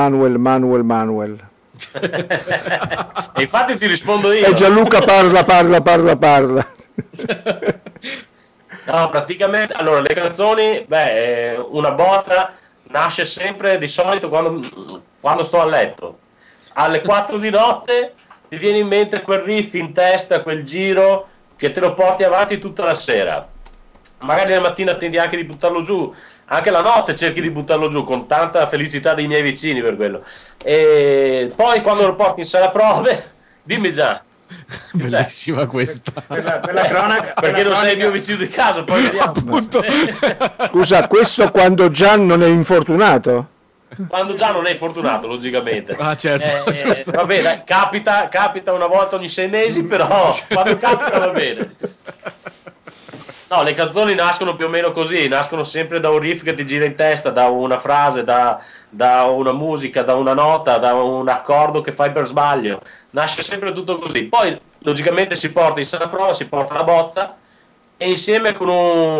S4: E infatti ti rispondo io.
S2: E Gianluca parla.
S4: No, praticamente, allora, le canzoni, una bozza nasce sempre di solito quando sto a letto. Alle 4 di notte ti viene in mente quel riff in testa, quel giro che te lo porti avanti tutta la sera. Magari la mattina tendi anche di buttarlo giù, anche la notte cerchi di buttarlo giù, con tanta felicità dei miei vicini per quello. E poi quando lo porti in sala prove, dimmi già.
S1: Bellissima questa.
S6: Per la cronaca,
S4: perché non sei il mio vicino di casa, poi vediamo.
S1: Appunto.
S2: Scusa, questo quando Gian non è infortunato?
S4: Quando già non è fortunato, logicamente.
S1: Ah, certo.
S4: Vabbè, dai, capita una volta ogni 6 mesi, però quando capita va bene. No, le canzoni nascono più o meno così, nascono sempre da un riff che ti gira in testa, da una frase, da una musica, da una nota, da un accordo che fai per sbaglio. Nasce sempre tutto così. Poi, logicamente, si porta in sala prova, si porta la bozza e insieme con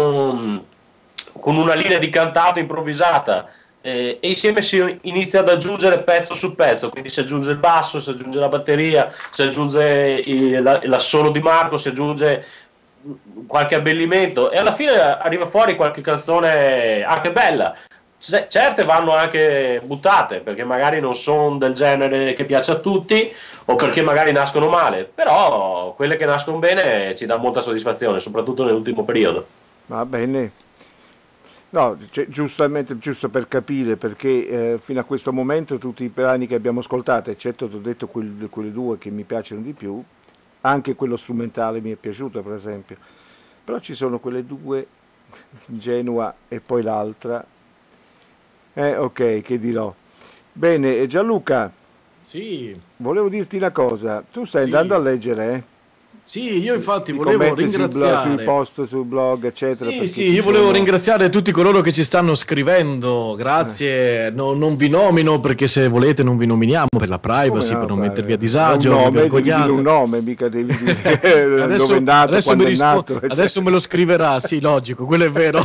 S4: una linea di cantato improvvisata. E insieme si inizia ad aggiungere pezzo su pezzo, quindi si aggiunge il basso, si aggiunge la batteria, si aggiunge l'assolo di Marco, si aggiunge qualche abbellimento e alla fine arriva fuori qualche canzone anche bella. Certe vanno anche buttate perché magari non sono del genere che piace a tutti o perché magari nascono male, però quelle che nascono bene ci dà molta soddisfazione, soprattutto nell'ultimo periodo.
S2: Va bene. No, giustamente, giusto per capire, perché fino a questo momento tutti i brani che abbiamo ascoltato, eccetto, ti ho detto quelle due che mi piacciono di più, anche quello strumentale mi è piaciuto per esempio, però ci sono quelle due, Genua e poi l'altra, ok, che dirò. Bene, Gianluca,
S1: sì,
S2: volevo dirti una cosa, tu stai andando a leggere,
S1: Sì, io infatti volevo ringraziare
S2: sui post, sul blog, eccetera.
S1: Sì, io volevo ringraziare tutti coloro che ci stanno scrivendo. Grazie, non vi nomino perché se volete non vi nominiamo per la privacy, per non mettervi a disagio.
S2: Devi dire un nome, mica devi dire dove è nato, quando è nato.
S1: Adesso me lo scriverà, sì, logico, quello è vero.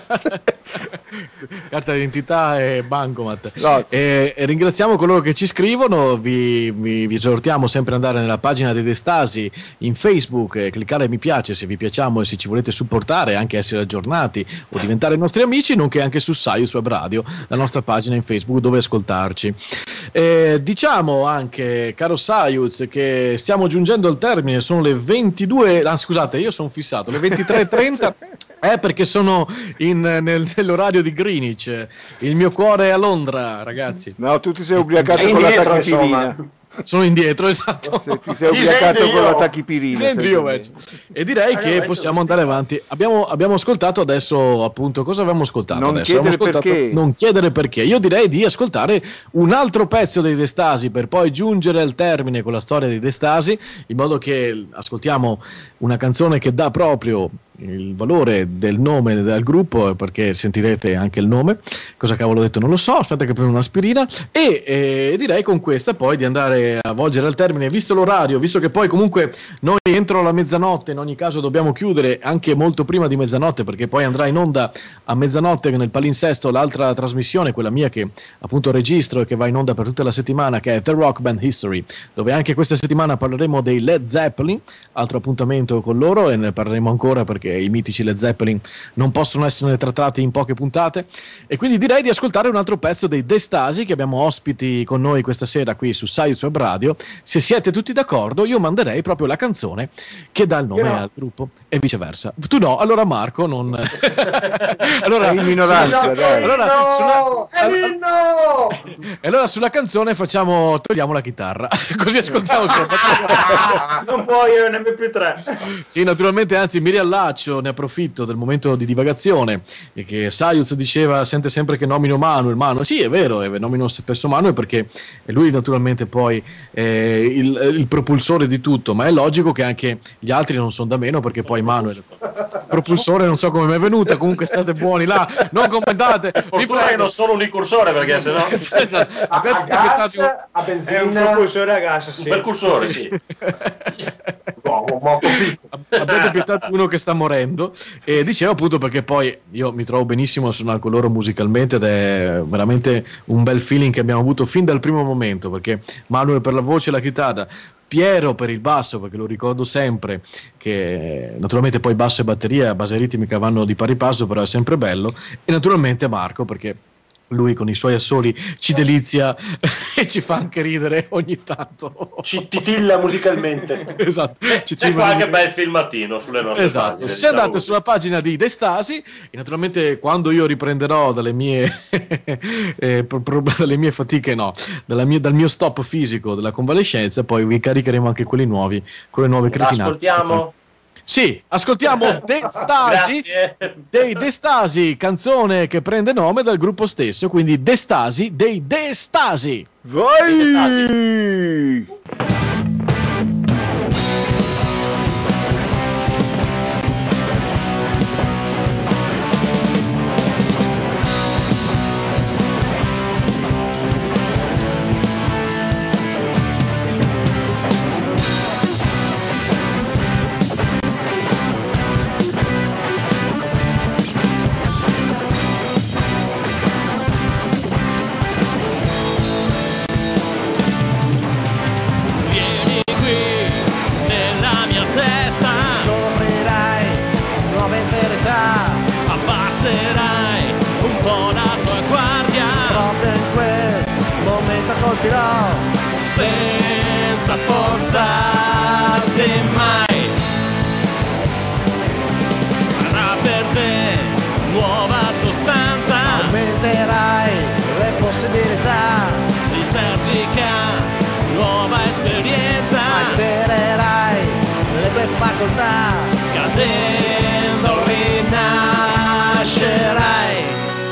S1: Carta d'identità e bancomat.
S2: No.
S1: E ringraziamo coloro che ci scrivono. Vi esortiamo sempre ad andare nella pagina dei Destasi in Facebook e cliccare mi piace se vi piacciamo e se ci volete supportare, anche essere aggiornati o diventare nostri amici, nonché anche su Saius Web Radio, la nostra pagina in Facebook dove ascoltarci. Diciamo anche, caro Saius, che stiamo giungendo al termine, sono le 22, scusate, io sono fissato, le 23:30 perché sono nell'orario di Greenwich, il mio cuore è a Londra, ragazzi.
S2: No, tu ti sei ubriacato con la tachipirina.
S1: Sono indietro, esatto.
S2: Se ti sei ubriacato con la tachipirina.
S1: E direi che possiamo andare avanti. Abbiamo ascoltato adesso, appunto, cosa avevamo ascoltato adesso? Non chiedere perché. Io direi di ascoltare un altro pezzo dei Destasi per poi giungere al termine con la storia dei Destasi, in modo che ascoltiamo una canzone che dà proprio il valore del nome del gruppo, perché sentirete anche il nome. Cosa cavolo ho detto non lo so, aspetta che prendo un'aspirina. E direi con questa poi di andare a volgere al termine, visto l'orario, visto che poi comunque noi entro la mezzanotte in ogni caso dobbiamo chiudere anche molto prima di mezzanotte, perché poi andrà in onda a mezzanotte nel palinsesto l'altra trasmissione, quella mia che appunto registro e che va in onda per tutta la settimana, che è The Rock Band History, dove anche questa settimana parleremo dei Led Zeppelin, altro appuntamento con loro, e ne parleremo ancora perché perché i mitici Led Zeppelin non possono essere trattati in poche puntate, e quindi direi di ascoltare un altro pezzo dei The Stasi, che abbiamo ospiti con noi questa sera qui su Science Web Radio. Se siete tutti d'accordo, io manderei proprio la canzone che dà il nome al gruppo e viceversa. Tu no, allora Marco non allora in minoranza, allora sulla canzone togliamo la chitarra così ascoltiamo solo.
S6: Non puoi un MP3.
S1: Sì, naturalmente, anzi mi riallaccio, ne approfitto del momento di divagazione, e che Sayuz diceva sente sempre che nomino Manuel. Sì, è vero, nomino spesso Manuel perché è lui naturalmente poi il propulsore di tutto, ma è logico che anche gli altri non sono da meno, perché poi Manuel propulsore non so come mi è venuta, comunque state buoni là, non commentate,
S4: fortuna che non sono un incursore, perché sennò
S1: esatto.
S7: A gas, a benzina,
S6: un propulsore a gas, sì.
S4: Un percursore, sì.
S1: Abbiate pietà di uno che sta morendo. E dicevo appunto perché poi io mi trovo benissimo a suonare con loro musicalmente, ed è veramente un bel feeling che abbiamo avuto fin dal primo momento, perché Manuel per la voce e la chitarra, Piero per il basso, perché lo ricordo sempre che naturalmente poi basso e batteria, base ritmica vanno di pari passo, però è sempre bello, e naturalmente Marco perché lui con i suoi assoli ci delizia e ci fa anche ridere ogni tanto,
S7: ci titilla musicalmente.
S1: Esatto.
S4: C'è qualche bel filmatino sulle nostre
S1: pagine. Se andate sulla pagina di The Stasi, e naturalmente quando io riprenderò dalle mie dalle mie fatiche, dal mio stop fisico della convalescenza, poi vi caricheremo anche quelli nuovi, con le nuove cretinate.
S4: Ascoltiamo?
S1: Sì, ascoltiamo The Stasi, dei The Stasi, canzone che prende nome dal gruppo stesso, quindi The Stasi dei The Stasi.
S2: Vai!
S5: Senza forzarti mai, sarà per te nuova sostanza,
S8: aumenterai le possibilità,
S5: lisergica nuova esperienza,
S8: altererai le tue facoltà,
S5: cadendo rinascerai.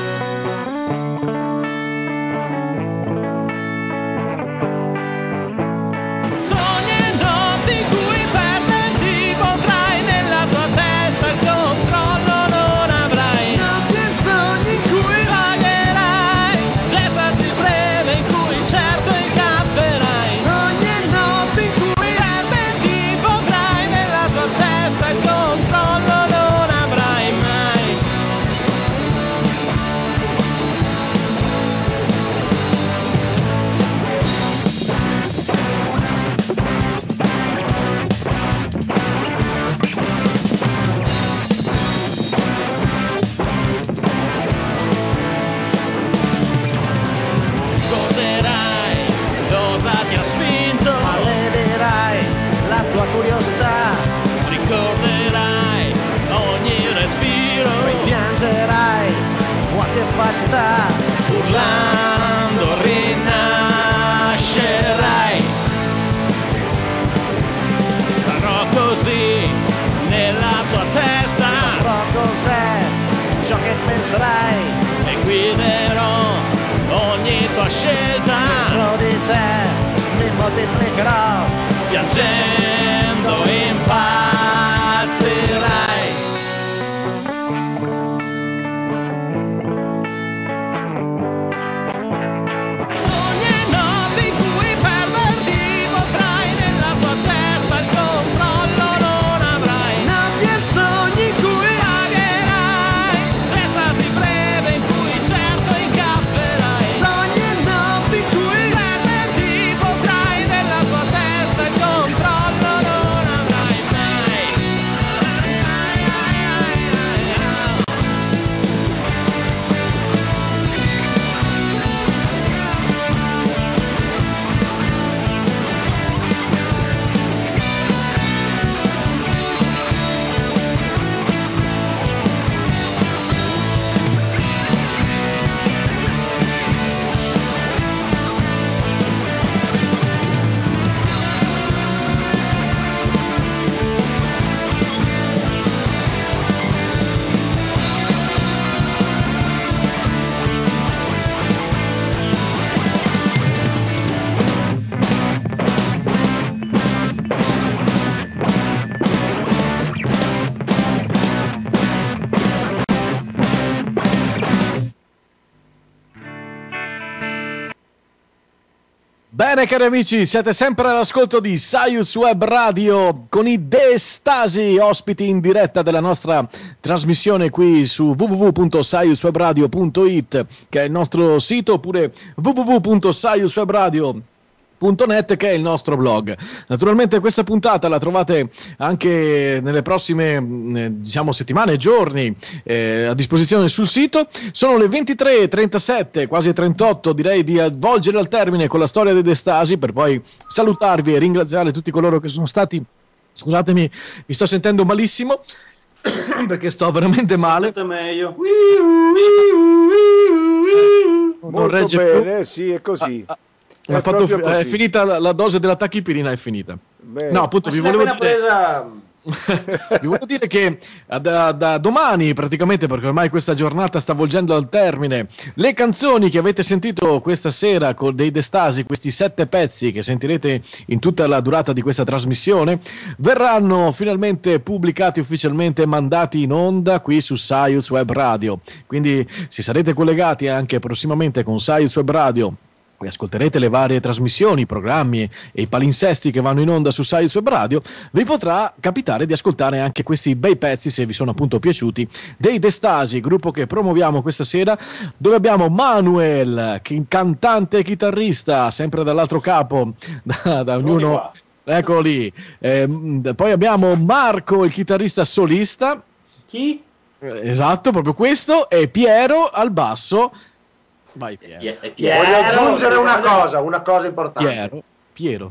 S8: curiosità,
S5: ricorderai ogni respiro,
S8: rimpiangerai qualche falsità,
S5: urlando rinascerai. Sarò così nella tua testa,
S8: saprò cos'è ciò che penserai
S5: e guiderò ogni tua scelta.
S8: Dentro di te mi moltiplicherò,
S5: piangendo impazzirai. Sogni e notti in cui perderti potrai, nella tua testa il controllo non avrai.
S8: notti e sogni in cui
S5: Pagherai l'estasi breve in cui certo incapperai.
S8: sogni e notti in cui
S5: Perderti potrai, nella tua testa il controllo
S1: Bene cari amici, siete sempre all'ascolto di Saius Web Radio con i De Stasi, ospiti in diretta della nostra trasmissione qui su www.saiuswebradio.it, che è il nostro sito, oppure www.saiuswebradio.net, che è il nostro blog. Naturalmente questa puntata la trovate anche nelle prossime diciamo settimane e giorni a disposizione sul sito. Sono le 23:37, quasi 38, direi di avvolgere al termine con la storia dei De Stasi, per poi salutarvi e ringraziare tutti coloro che sono stati, scusatemi, mi sto sentendo malissimo perché sto veramente male.
S6: Meglio.
S1: Non
S2: Molto
S1: regge
S2: bene,
S1: più.
S2: sì, è così.
S1: È finita la dose della tachipirina, è finita.
S2: Bene.
S1: No, appunto, vi volevo dire che da domani, praticamente, perché ormai questa giornata sta volgendo al termine, le canzoni che avete sentito questa sera con dei De Stasi, questi 7 pezzi che sentirete in tutta la durata di questa trasmissione, verranno finalmente pubblicati ufficialmente e mandati in onda qui su Saius Web Radio. Quindi, se sarete collegati anche prossimamente con Saius Web Radio e ascolterete le varie trasmissioni, i programmi e i palinsesti che vanno in onda su Saius Web Radio, vi potrà capitare di ascoltare anche questi bei pezzi, se vi sono appunto piaciuti, dei De Stasi, gruppo che promuoviamo questa sera, dove abbiamo Manuel, cantante e chitarrista, sempre dall'altro capo, da ognuno, eccolo lì. Poi abbiamo Marco, il chitarrista solista.
S6: Chi?
S1: Esatto, proprio questo, e Piero al basso. Vai Piero.
S7: Voglio aggiungere una cosa importante.
S1: Piero.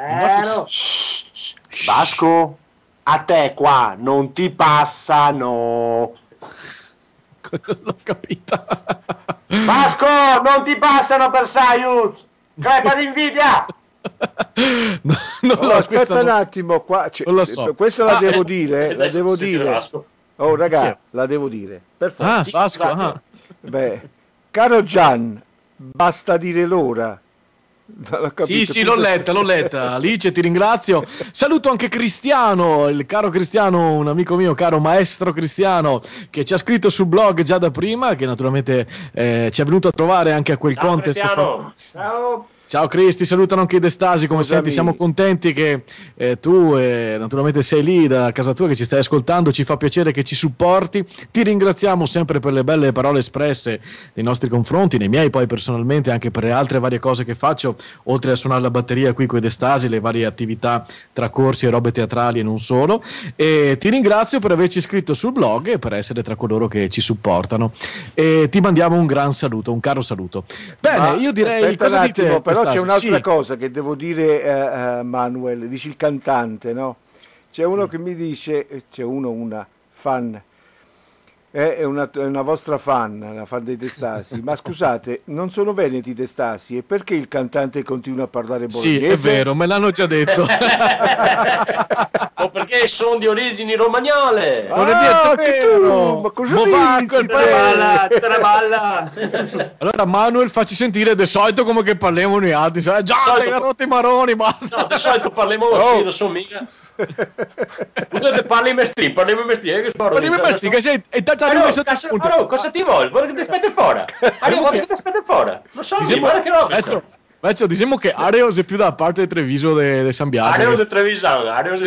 S7: Vasco, a te qua non ti passano.
S1: L'ho capita.
S7: Vasco, non ti passano per Saius. Crepa d'invidia.
S2: Aspetta un attimo, qua,
S1: non lo so.
S2: Questa la devo dire, la devo dire.
S4: Vasco.
S2: Oh raga, la devo dire. Per favore.
S1: Vasco.
S2: Beh, caro Gian, basta dire l'ora.
S1: Sì, l'ho letta. Alice, ti ringrazio. Saluto anche Cristiano, il caro Cristiano, un amico mio, caro maestro Cristiano, che ci ha scritto sul blog già da prima, che naturalmente ci è venuto a trovare anche a quel contest.
S6: Ciao.
S1: Ciao Cristi, salutano anche i De Stasi, come senti, siamo contenti che tu naturalmente sei lì da casa tua, che ci stai ascoltando, ci fa piacere che ci supporti, ti ringraziamo sempre per le belle parole espresse nei nostri confronti, nei miei poi personalmente, anche per le altre varie cose che faccio, oltre a suonare la batteria qui con i De Stasi, le varie attività tra corsi e robe teatrali e non solo, e ti ringrazio per averci iscritto sul blog e per essere tra coloro che ci supportano, e ti mandiamo un gran saluto, un caro saluto. Bene, io direi, cosa dite?
S2: Però c'è un'altra cosa che devo dire, Manuel, dici il cantante, no? C'è uno che mi dice, una fan, è una vostra fan, una fan dei De Stasi, ma scusate, non sono veneti i De Stasi, e perché il cantante continua a parlare bolognese?
S1: Sì, è vero, me l'hanno già detto.
S4: O perché sono di origini romagnole.
S1: Non è niente vero.
S2: Ma cosa dici?
S6: Traballa.
S1: Allora Manuel, facci sentire del solito come che parliamo noi altri, sai? Già,
S4: Solito-
S1: carotti marroni, basta.
S4: No, di solito parliamo così, non so mica. Potete parli mestiere, che sparo.
S1: Ma dimmi questi, che sei e tanto
S4: Cosa ti vuoi? Guarda che ti aspetta fuori. Guarda che ti aspetta fuori. Non so, guarda che roba.
S1: Adesso diciamo che Areos è più da parte di Treviso de San Biagio.
S4: Areos e Trevisan.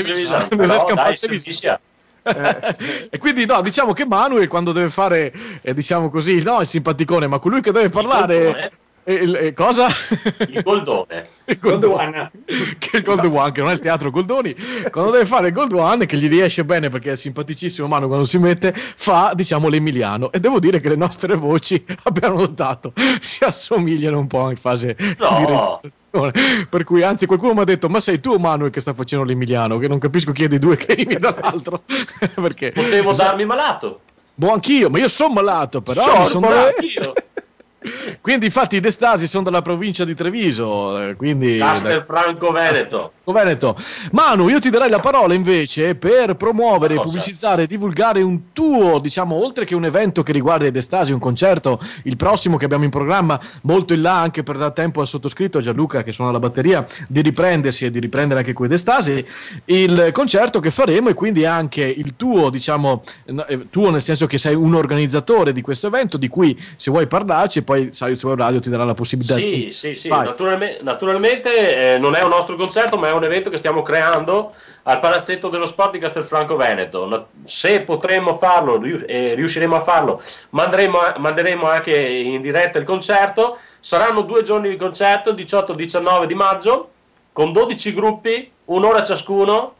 S1: E quindi no, diciamo che Manuel quando deve fare diciamo così, no, il simpaticone, ma colui che deve parlare cosa?
S4: Il Goldone.
S1: Il Gold One. Che il Gold One, che non è il teatro Goldoni, quando deve fare il Gold One, che gli riesce bene perché è simpaticissimo Manu quando si mette, fa diciamo l'emiliano, e devo dire che le nostre voci, abbiamo notato, si assomigliano un po' in fase di registrazione, per cui anzi qualcuno mi ha detto: ma sei tu Manuel che sta facendo l'emiliano, che non capisco chi è dei due che imita l'altro. Perché
S4: potevo darmi malato.
S1: Boh, anch'io, ma io sono malato, però sono
S4: anch'io.
S1: Quindi infatti i De Stasi sono dalla provincia di Treviso, quindi
S4: Castelfranco Veneto.
S1: Manu, io ti darei la parola invece per promuovere, pubblicizzare, divulgare un tuo, diciamo, oltre che un evento che riguarda i De Stasi, un concerto, il prossimo che abbiamo in programma, molto in là, anche per dar tempo al sottoscritto Gianluca che suona la batteria di riprendersi e di riprendere anche coi De Stasi, il concerto che faremo, e quindi anche il tuo, diciamo, tuo nel senso che sei un organizzatore di questo evento, di cui se vuoi parlarci, e poi poi Sirius Web Radio ti darà la possibilità
S4: sì, naturalmente non è un nostro concerto, ma è un evento che stiamo creando al Palazzetto dello Sport di Castelfranco Veneto. Se potremo farlo e riusciremo a farlo, manderemo anche in diretta il concerto. Saranno 2 giorni di concerto, 18-19 di maggio, con 12 gruppi, un'ora ciascuno,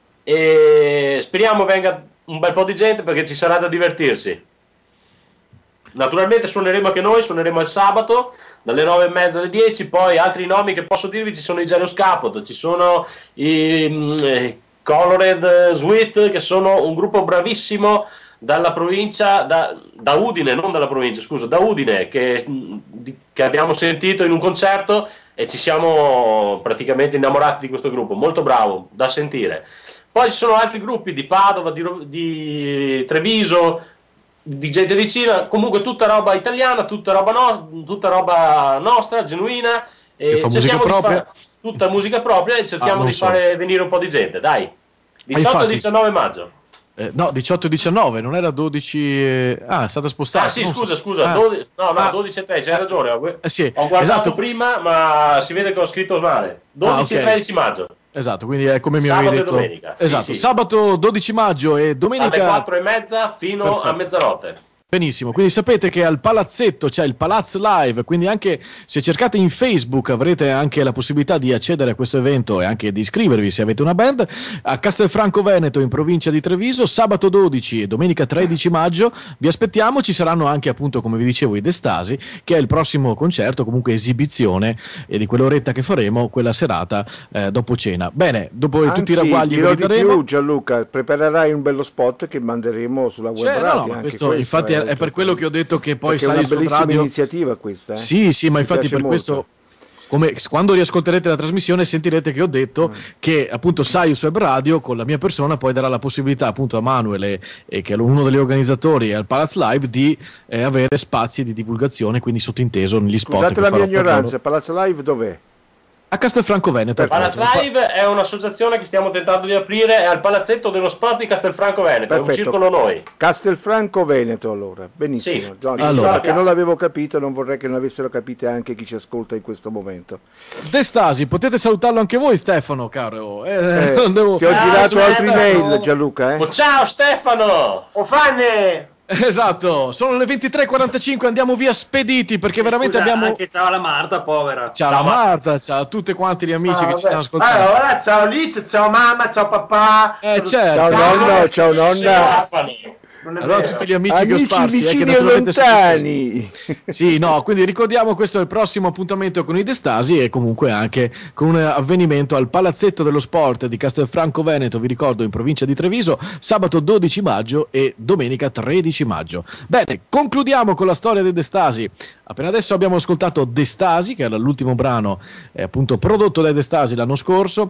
S4: e speriamo venga un bel po' di gente perché ci sarà da divertirsi. Naturalmente suoneremo anche noi, suoneremo il sabato dalle 9:30 alle 10. Poi altri nomi che posso dirvi: ci sono i Genius Caput, ci sono i Colored Sweet, che sono un gruppo bravissimo dalla provincia, da Udine, non dalla provincia, scusa, da Udine, che abbiamo sentito in un concerto e ci siamo praticamente innamorati di questo gruppo, molto bravo da sentire. Poi ci sono altri gruppi di Padova, di Treviso, di gente vicina, comunque tutta roba italiana, tutta roba nostra, genuina, e cerchiamo di fare tutta musica propria e cerchiamo di fare venire un po' di gente, dai. 18-19 maggio.
S1: No, 18-19, non era 12. È stata spostata.
S4: Ah, sì, scusa. 12 e 13, hai ragione.
S1: Sì,
S4: ho guardato prima, ma si vede che ho scritto male. 12 e 13 maggio.
S1: Esatto, quindi è come mi
S4: avevi
S1: detto.
S4: Sabato e domenica.
S1: Esatto, sì. Sabato 12 maggio e domenica.
S4: Alle 4:30 fino a mezzanotte.
S1: Benissimo, quindi sapete che al Palazzetto c'è il Palaz Live, quindi anche se cercate in Facebook avrete anche la possibilità di accedere a questo evento e anche di iscrivervi se avete una band. A Castelfranco Veneto, in provincia di Treviso, sabato 12 e domenica 13 maggio vi aspettiamo. Ci saranno anche, appunto, come vi dicevo, i Destasi, che è il prossimo concerto, comunque esibizione di quell'oretta che faremo, quella serata dopo cena. Bene, dopo tutti i ragguagli
S2: dirò di più, Gianluca, preparerai un bello spot che manderemo sulla web radio.
S1: No, questo infatti è per quello che ho detto che poi sai,
S2: è una bellissima iniziativa questa.
S1: Sì, ma infatti per questo, come quando riascolterete la trasmissione sentirete che ho detto che appunto Sirius Web Radio con la mia persona poi darà la possibilità appunto a Manuel e che è uno degli organizzatori e al Palaz Live di avere spazi di divulgazione, quindi sottinteso negli spot.
S2: Scusate la mia ignoranza, Palaz Live dov'è?
S1: A Castelfranco Veneto.
S4: Palaz Live è un'associazione che stiamo tentando di aprire al Palazzetto dello Sport di Castelfranco Veneto. Perfetto. È un circolo noi.
S2: Castelfranco Veneto, allora. Benissimo.
S4: Sì.
S2: Allora, perché non l'avevo capito, non vorrei che non avessero capito anche chi ci ascolta in questo momento.
S1: Destasi, potete salutarlo anche voi, Stefano, caro.
S2: Non devo... Ti ho girato altri mail, Gianluca.
S4: Oh, ciao Stefano!
S7: Fanne!
S1: Esatto, sono le 23:45, andiamo via spediti perché veramente abbiamo...
S6: Anche ciao alla Marta, povera.
S1: Ciao Marta, ciao a tutti quanti gli amici che ci stanno ascoltando.
S7: Allora, ciao Liz, ciao mamma, ciao papà.
S1: Certo.
S2: Ciao nonna.
S1: Allora tutti gli amici che ho sparsi,
S2: vicini e lontani.
S1: Sì, no, quindi ricordiamo, questo è il prossimo appuntamento con i Destasi e comunque anche con un avvenimento al Palazzetto dello Sport di Castelfranco Veneto, vi ricordo, in provincia di Treviso, sabato 12 maggio e domenica 13 maggio. Bene, concludiamo con la storia dei Destasi. Appena adesso abbiamo ascoltato Destasi, che era l'ultimo brano appunto prodotto dai Destasi l'anno scorso,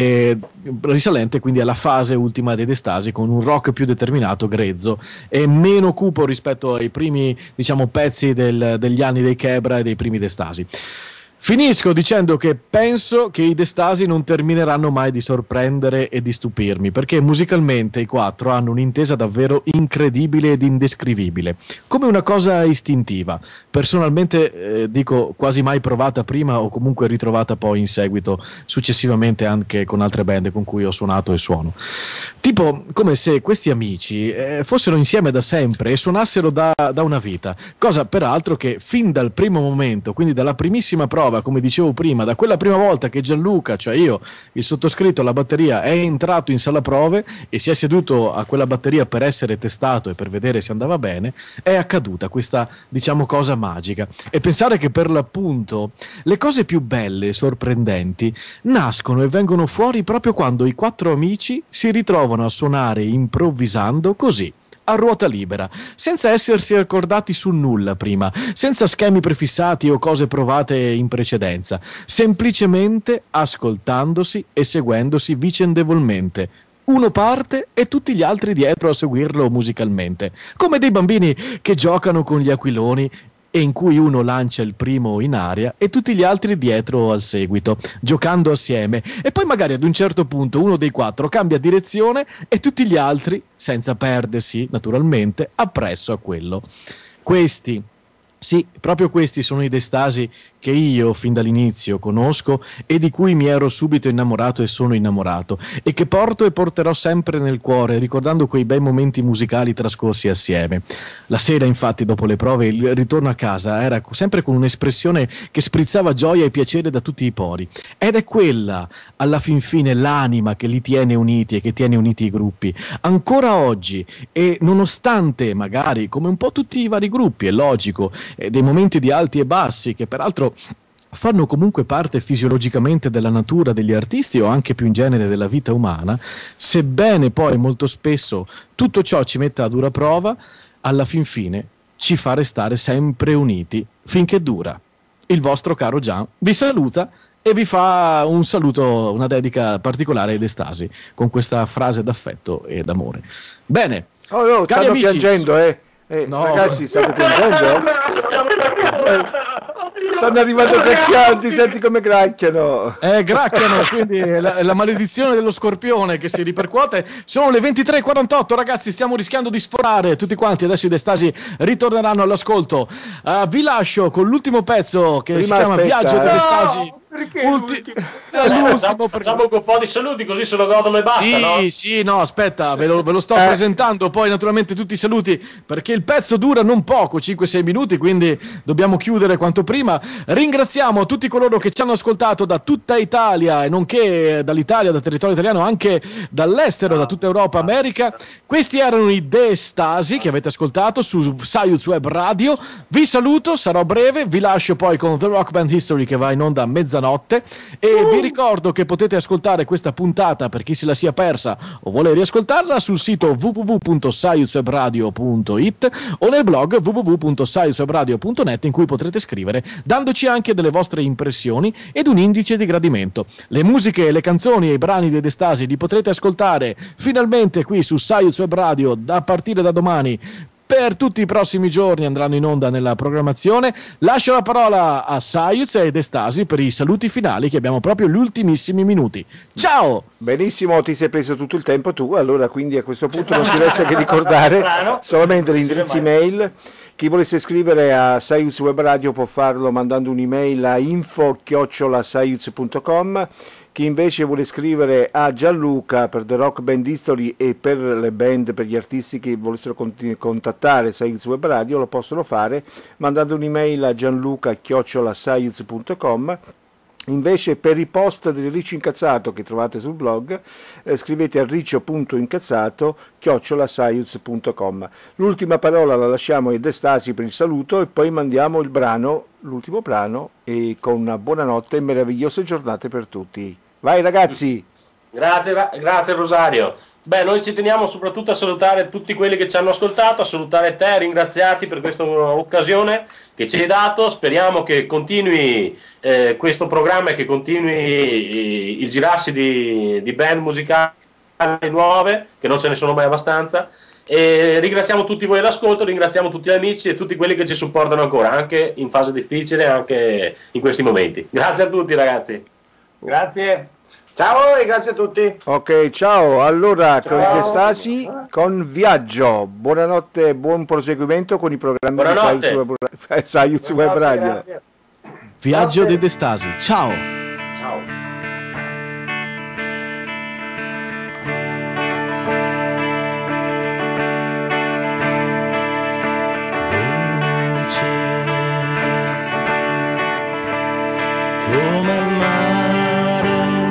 S1: risalente quindi alla fase ultima dei Destasi, con un rock più determinato, grezzo e meno cupo rispetto ai primi, diciamo, pezzi degli anni dei Chebra e dei primi Destasi. Finisco dicendo che penso che i Destasi non termineranno mai di sorprendere e di stupirmi, perché musicalmente i quattro hanno un'intesa davvero incredibile ed indescrivibile, come una cosa istintiva, personalmente dico quasi mai provata prima o comunque ritrovata poi in seguito, successivamente anche con altre band con cui ho suonato e suono. Tipo come se questi amici fossero insieme da sempre e suonassero da una vita, cosa peraltro che fin dal primo momento, quindi dalla primissima prova, come dicevo prima, da quella prima volta che Gianluca, cioè io, il sottoscritto alla batteria, è entrato in sala prove e si è seduto a quella batteria per essere testato e per vedere se andava bene, è accaduta questa, diciamo, cosa magica. E pensare che per l'appunto le cose più belle e sorprendenti nascono e vengono fuori proprio quando i quattro amici si ritrovano a suonare improvvisando così, a ruota libera, senza essersi accordati su nulla prima, senza schemi prefissati o cose provate in precedenza, semplicemente ascoltandosi e seguendosi vicendevolmente. Uno parte e tutti gli altri dietro a seguirlo musicalmente, come dei bambini che giocano con gli aquiloni e in cui uno lancia il primo in aria e tutti gli altri dietro al seguito, giocando assieme, e poi magari ad un certo punto uno dei quattro cambia direzione e tutti gli altri, senza perdersi naturalmente, appresso a quello. Questi Sì, proprio questi sono i De Stasi che io fin dall'inizio conosco e di cui mi ero subito innamorato e sono innamorato e che porto e porterò sempre nel cuore, ricordando quei bei momenti musicali trascorsi assieme. La sera, infatti, dopo le prove, il ritorno a casa era sempre con un'espressione che sprizzava gioia e piacere da tutti i pori. Ed è quella, alla fin fine, l'anima che li tiene uniti e che tiene uniti i gruppi. Ancora oggi, e nonostante magari, come un po' tutti i vari gruppi, è logico, dei momenti di alti e bassi che peraltro fanno comunque parte fisiologicamente della natura degli artisti o anche più in genere della vita umana, sebbene poi molto spesso tutto ciò ci metta a dura prova, alla fin fine ci fa restare sempre uniti finché dura. Il vostro caro Gian vi saluta e vi fa un saluto, una dedica particolare ai De Stasi con questa frase d'affetto e d'amore. Bene,
S2: cari stanno amici, piangendo, no, ragazzi, state piangendo? Stanno arrivando gracchianti, senti come gracchiano.
S1: Gracchiano, quindi è la maledizione dello scorpione che si ripercuote. Sono le 23:48, ragazzi, stiamo rischiando di sforare tutti quanti. Adesso i De Stasi ritorneranno all'ascolto. Vi lascio con l'ultimo pezzo che si chiama Viaggio dei De Stasi.
S6: Perché
S4: facciamo un po' di saluti così se lo godono e basta, no?
S1: Sì, no, aspetta, ve lo sto presentando poi naturalmente tutti i saluti, perché il pezzo dura non poco, 5-6 minuti, quindi dobbiamo chiudere quanto prima. Ringraziamo tutti coloro che ci hanno ascoltato da tutta Italia e nonché dall'Italia, dal territorio italiano, anche dall'estero, da tutta Europa, America. Questi erano i De Stasi che avete ascoltato su Saiuz Web Radio. Vi saluto, sarò breve, vi lascio poi con The Rock Band History che va in onda a mezzanotte e vi ricordo che potete ascoltare questa puntata per chi se la sia persa o vuole riascoltarla sul sito www.saiuzwebradio.it o nel blog www.saiuzwebradio.net, in cui potrete scrivere dandoci anche delle vostre impressioni ed un indice di gradimento. Le musiche, le canzoni e i brani dei De Stasi li potrete ascoltare finalmente qui su Saiuz Web Radio a partire da domani. Per tutti i prossimi giorni andranno in onda nella programmazione. Lascio la parola a Saiuz e De Stasi per i saluti finali, che abbiamo proprio gli ultimissimi minuti. Ciao!
S2: Benissimo, ti sei preso tutto il tempo tu, allora quindi a questo punto non ti resta che ricordare solamente l'indirizzo email. Chi volesse scrivere a Saiuz Web Radio può farlo mandando un'email a info@saiuz.com. Chi invece vuole scrivere a Gianluca per The Rock Band History e per le band, per gli artisti che volessero contattare Saiuz Web Radio, lo possono fare mandando un'email a gianluca@saiuz.com. Invece per i post del Riccio Incazzato che trovate sul blog scrivete a riccio.incazzato@saiuz.com. L'ultima parola la lasciamo ai De Stasi per il saluto e poi mandiamo il brano, l'ultimo brano, e con una buonanotte e meravigliose giornate per tutti. Vai ragazzi!
S4: Grazie Rosario. Beh, noi ci teniamo soprattutto a salutare tutti quelli che ci hanno ascoltato, a salutare te, a ringraziarti per questa occasione che ci hai dato. Speriamo che continui questo programma e che continui il girarsi di band musicali nuove, che non ce ne sono mai abbastanza. E ringraziamo tutti voi all'ascolto, ringraziamo tutti gli amici e tutti quelli che ci supportano ancora, anche in fase difficile, anche in questi momenti. Grazie a tutti ragazzi.
S6: Grazie.
S7: Ciao e grazie a tutti.
S2: Ok, ciao. Allora, con i De Stasi, con Viaggio. Buonanotte, buon proseguimento con i programmi di Saiuz Web Radio.
S6: Grazie.
S1: Viaggio dei De Stasi. Ciao.
S4: Ciao.
S5: Come il mare,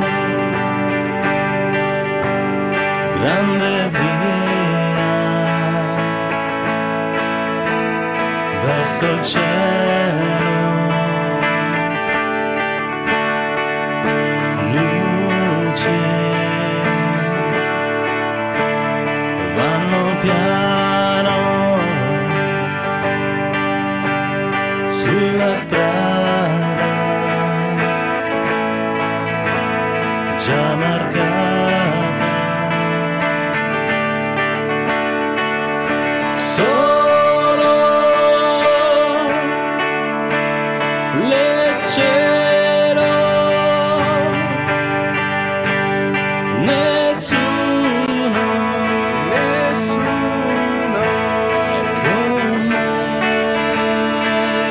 S5: grande via verso il cielo, luci vanno piano sulla strada già marcata, solo leggero, nessuno con me.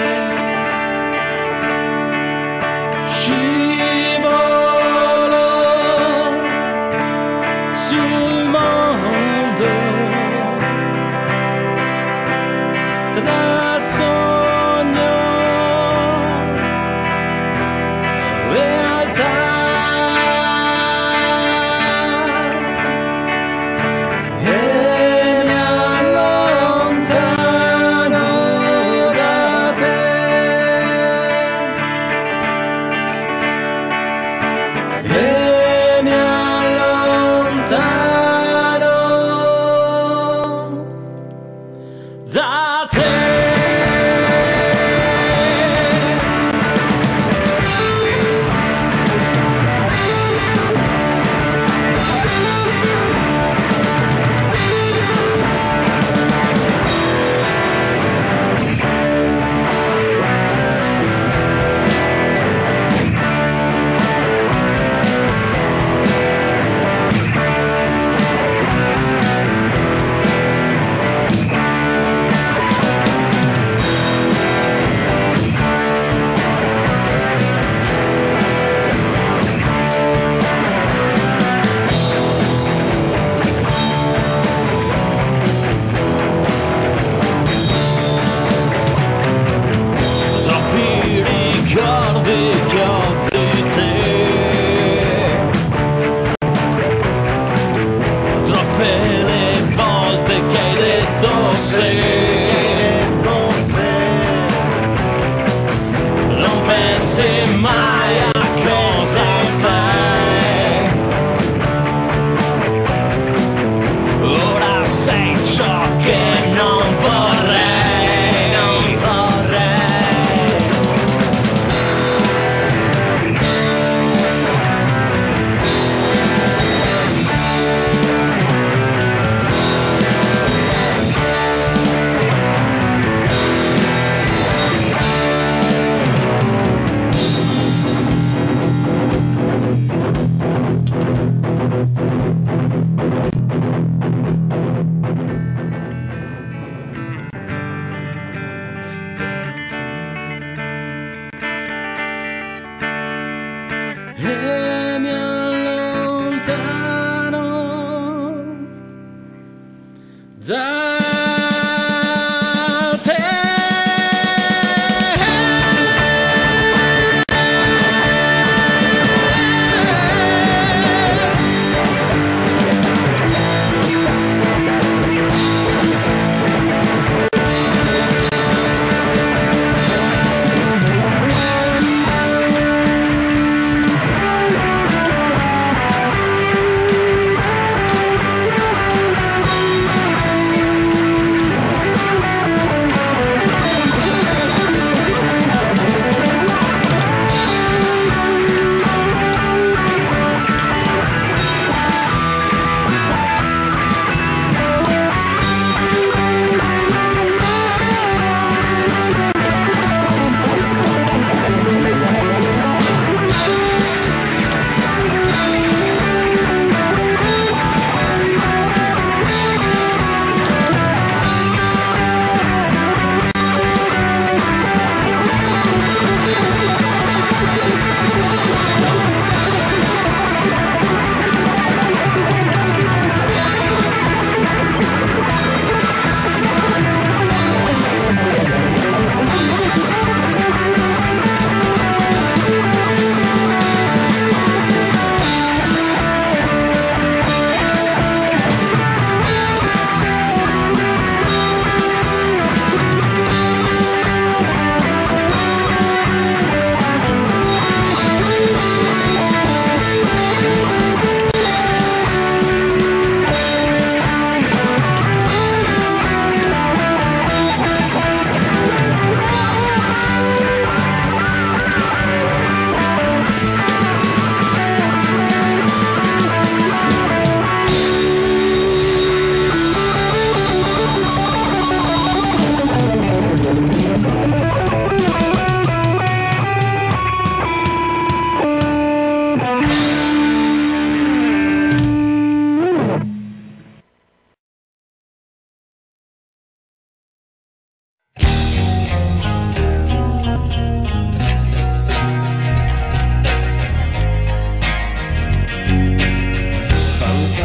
S5: sul mondo, tra sogno e realtà. E mi allontano da te. E mi allontano da te. Troppi ricordi che ho di te, troppe le volte che hai detto sì, non pensi mai a cosa sei. Ora sei ciò che non vorrei, non vorrei. E mi allontano da te.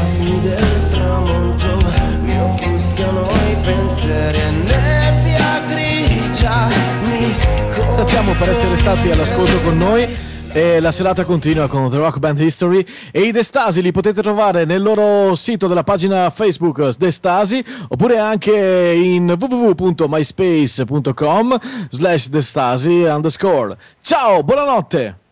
S9: fantasmi del tramonto mi offuscano i pensieri e nebbia grigia mi
S1: Ringraziamo per essere stati all'ascolto con noi. E la serata continua con The Rock Band History e i The Stasi li potete trovare nel loro sito della pagina Facebook The Stasi, oppure anche in www.myspace.com/The Stasi_. Ciao, buonanotte!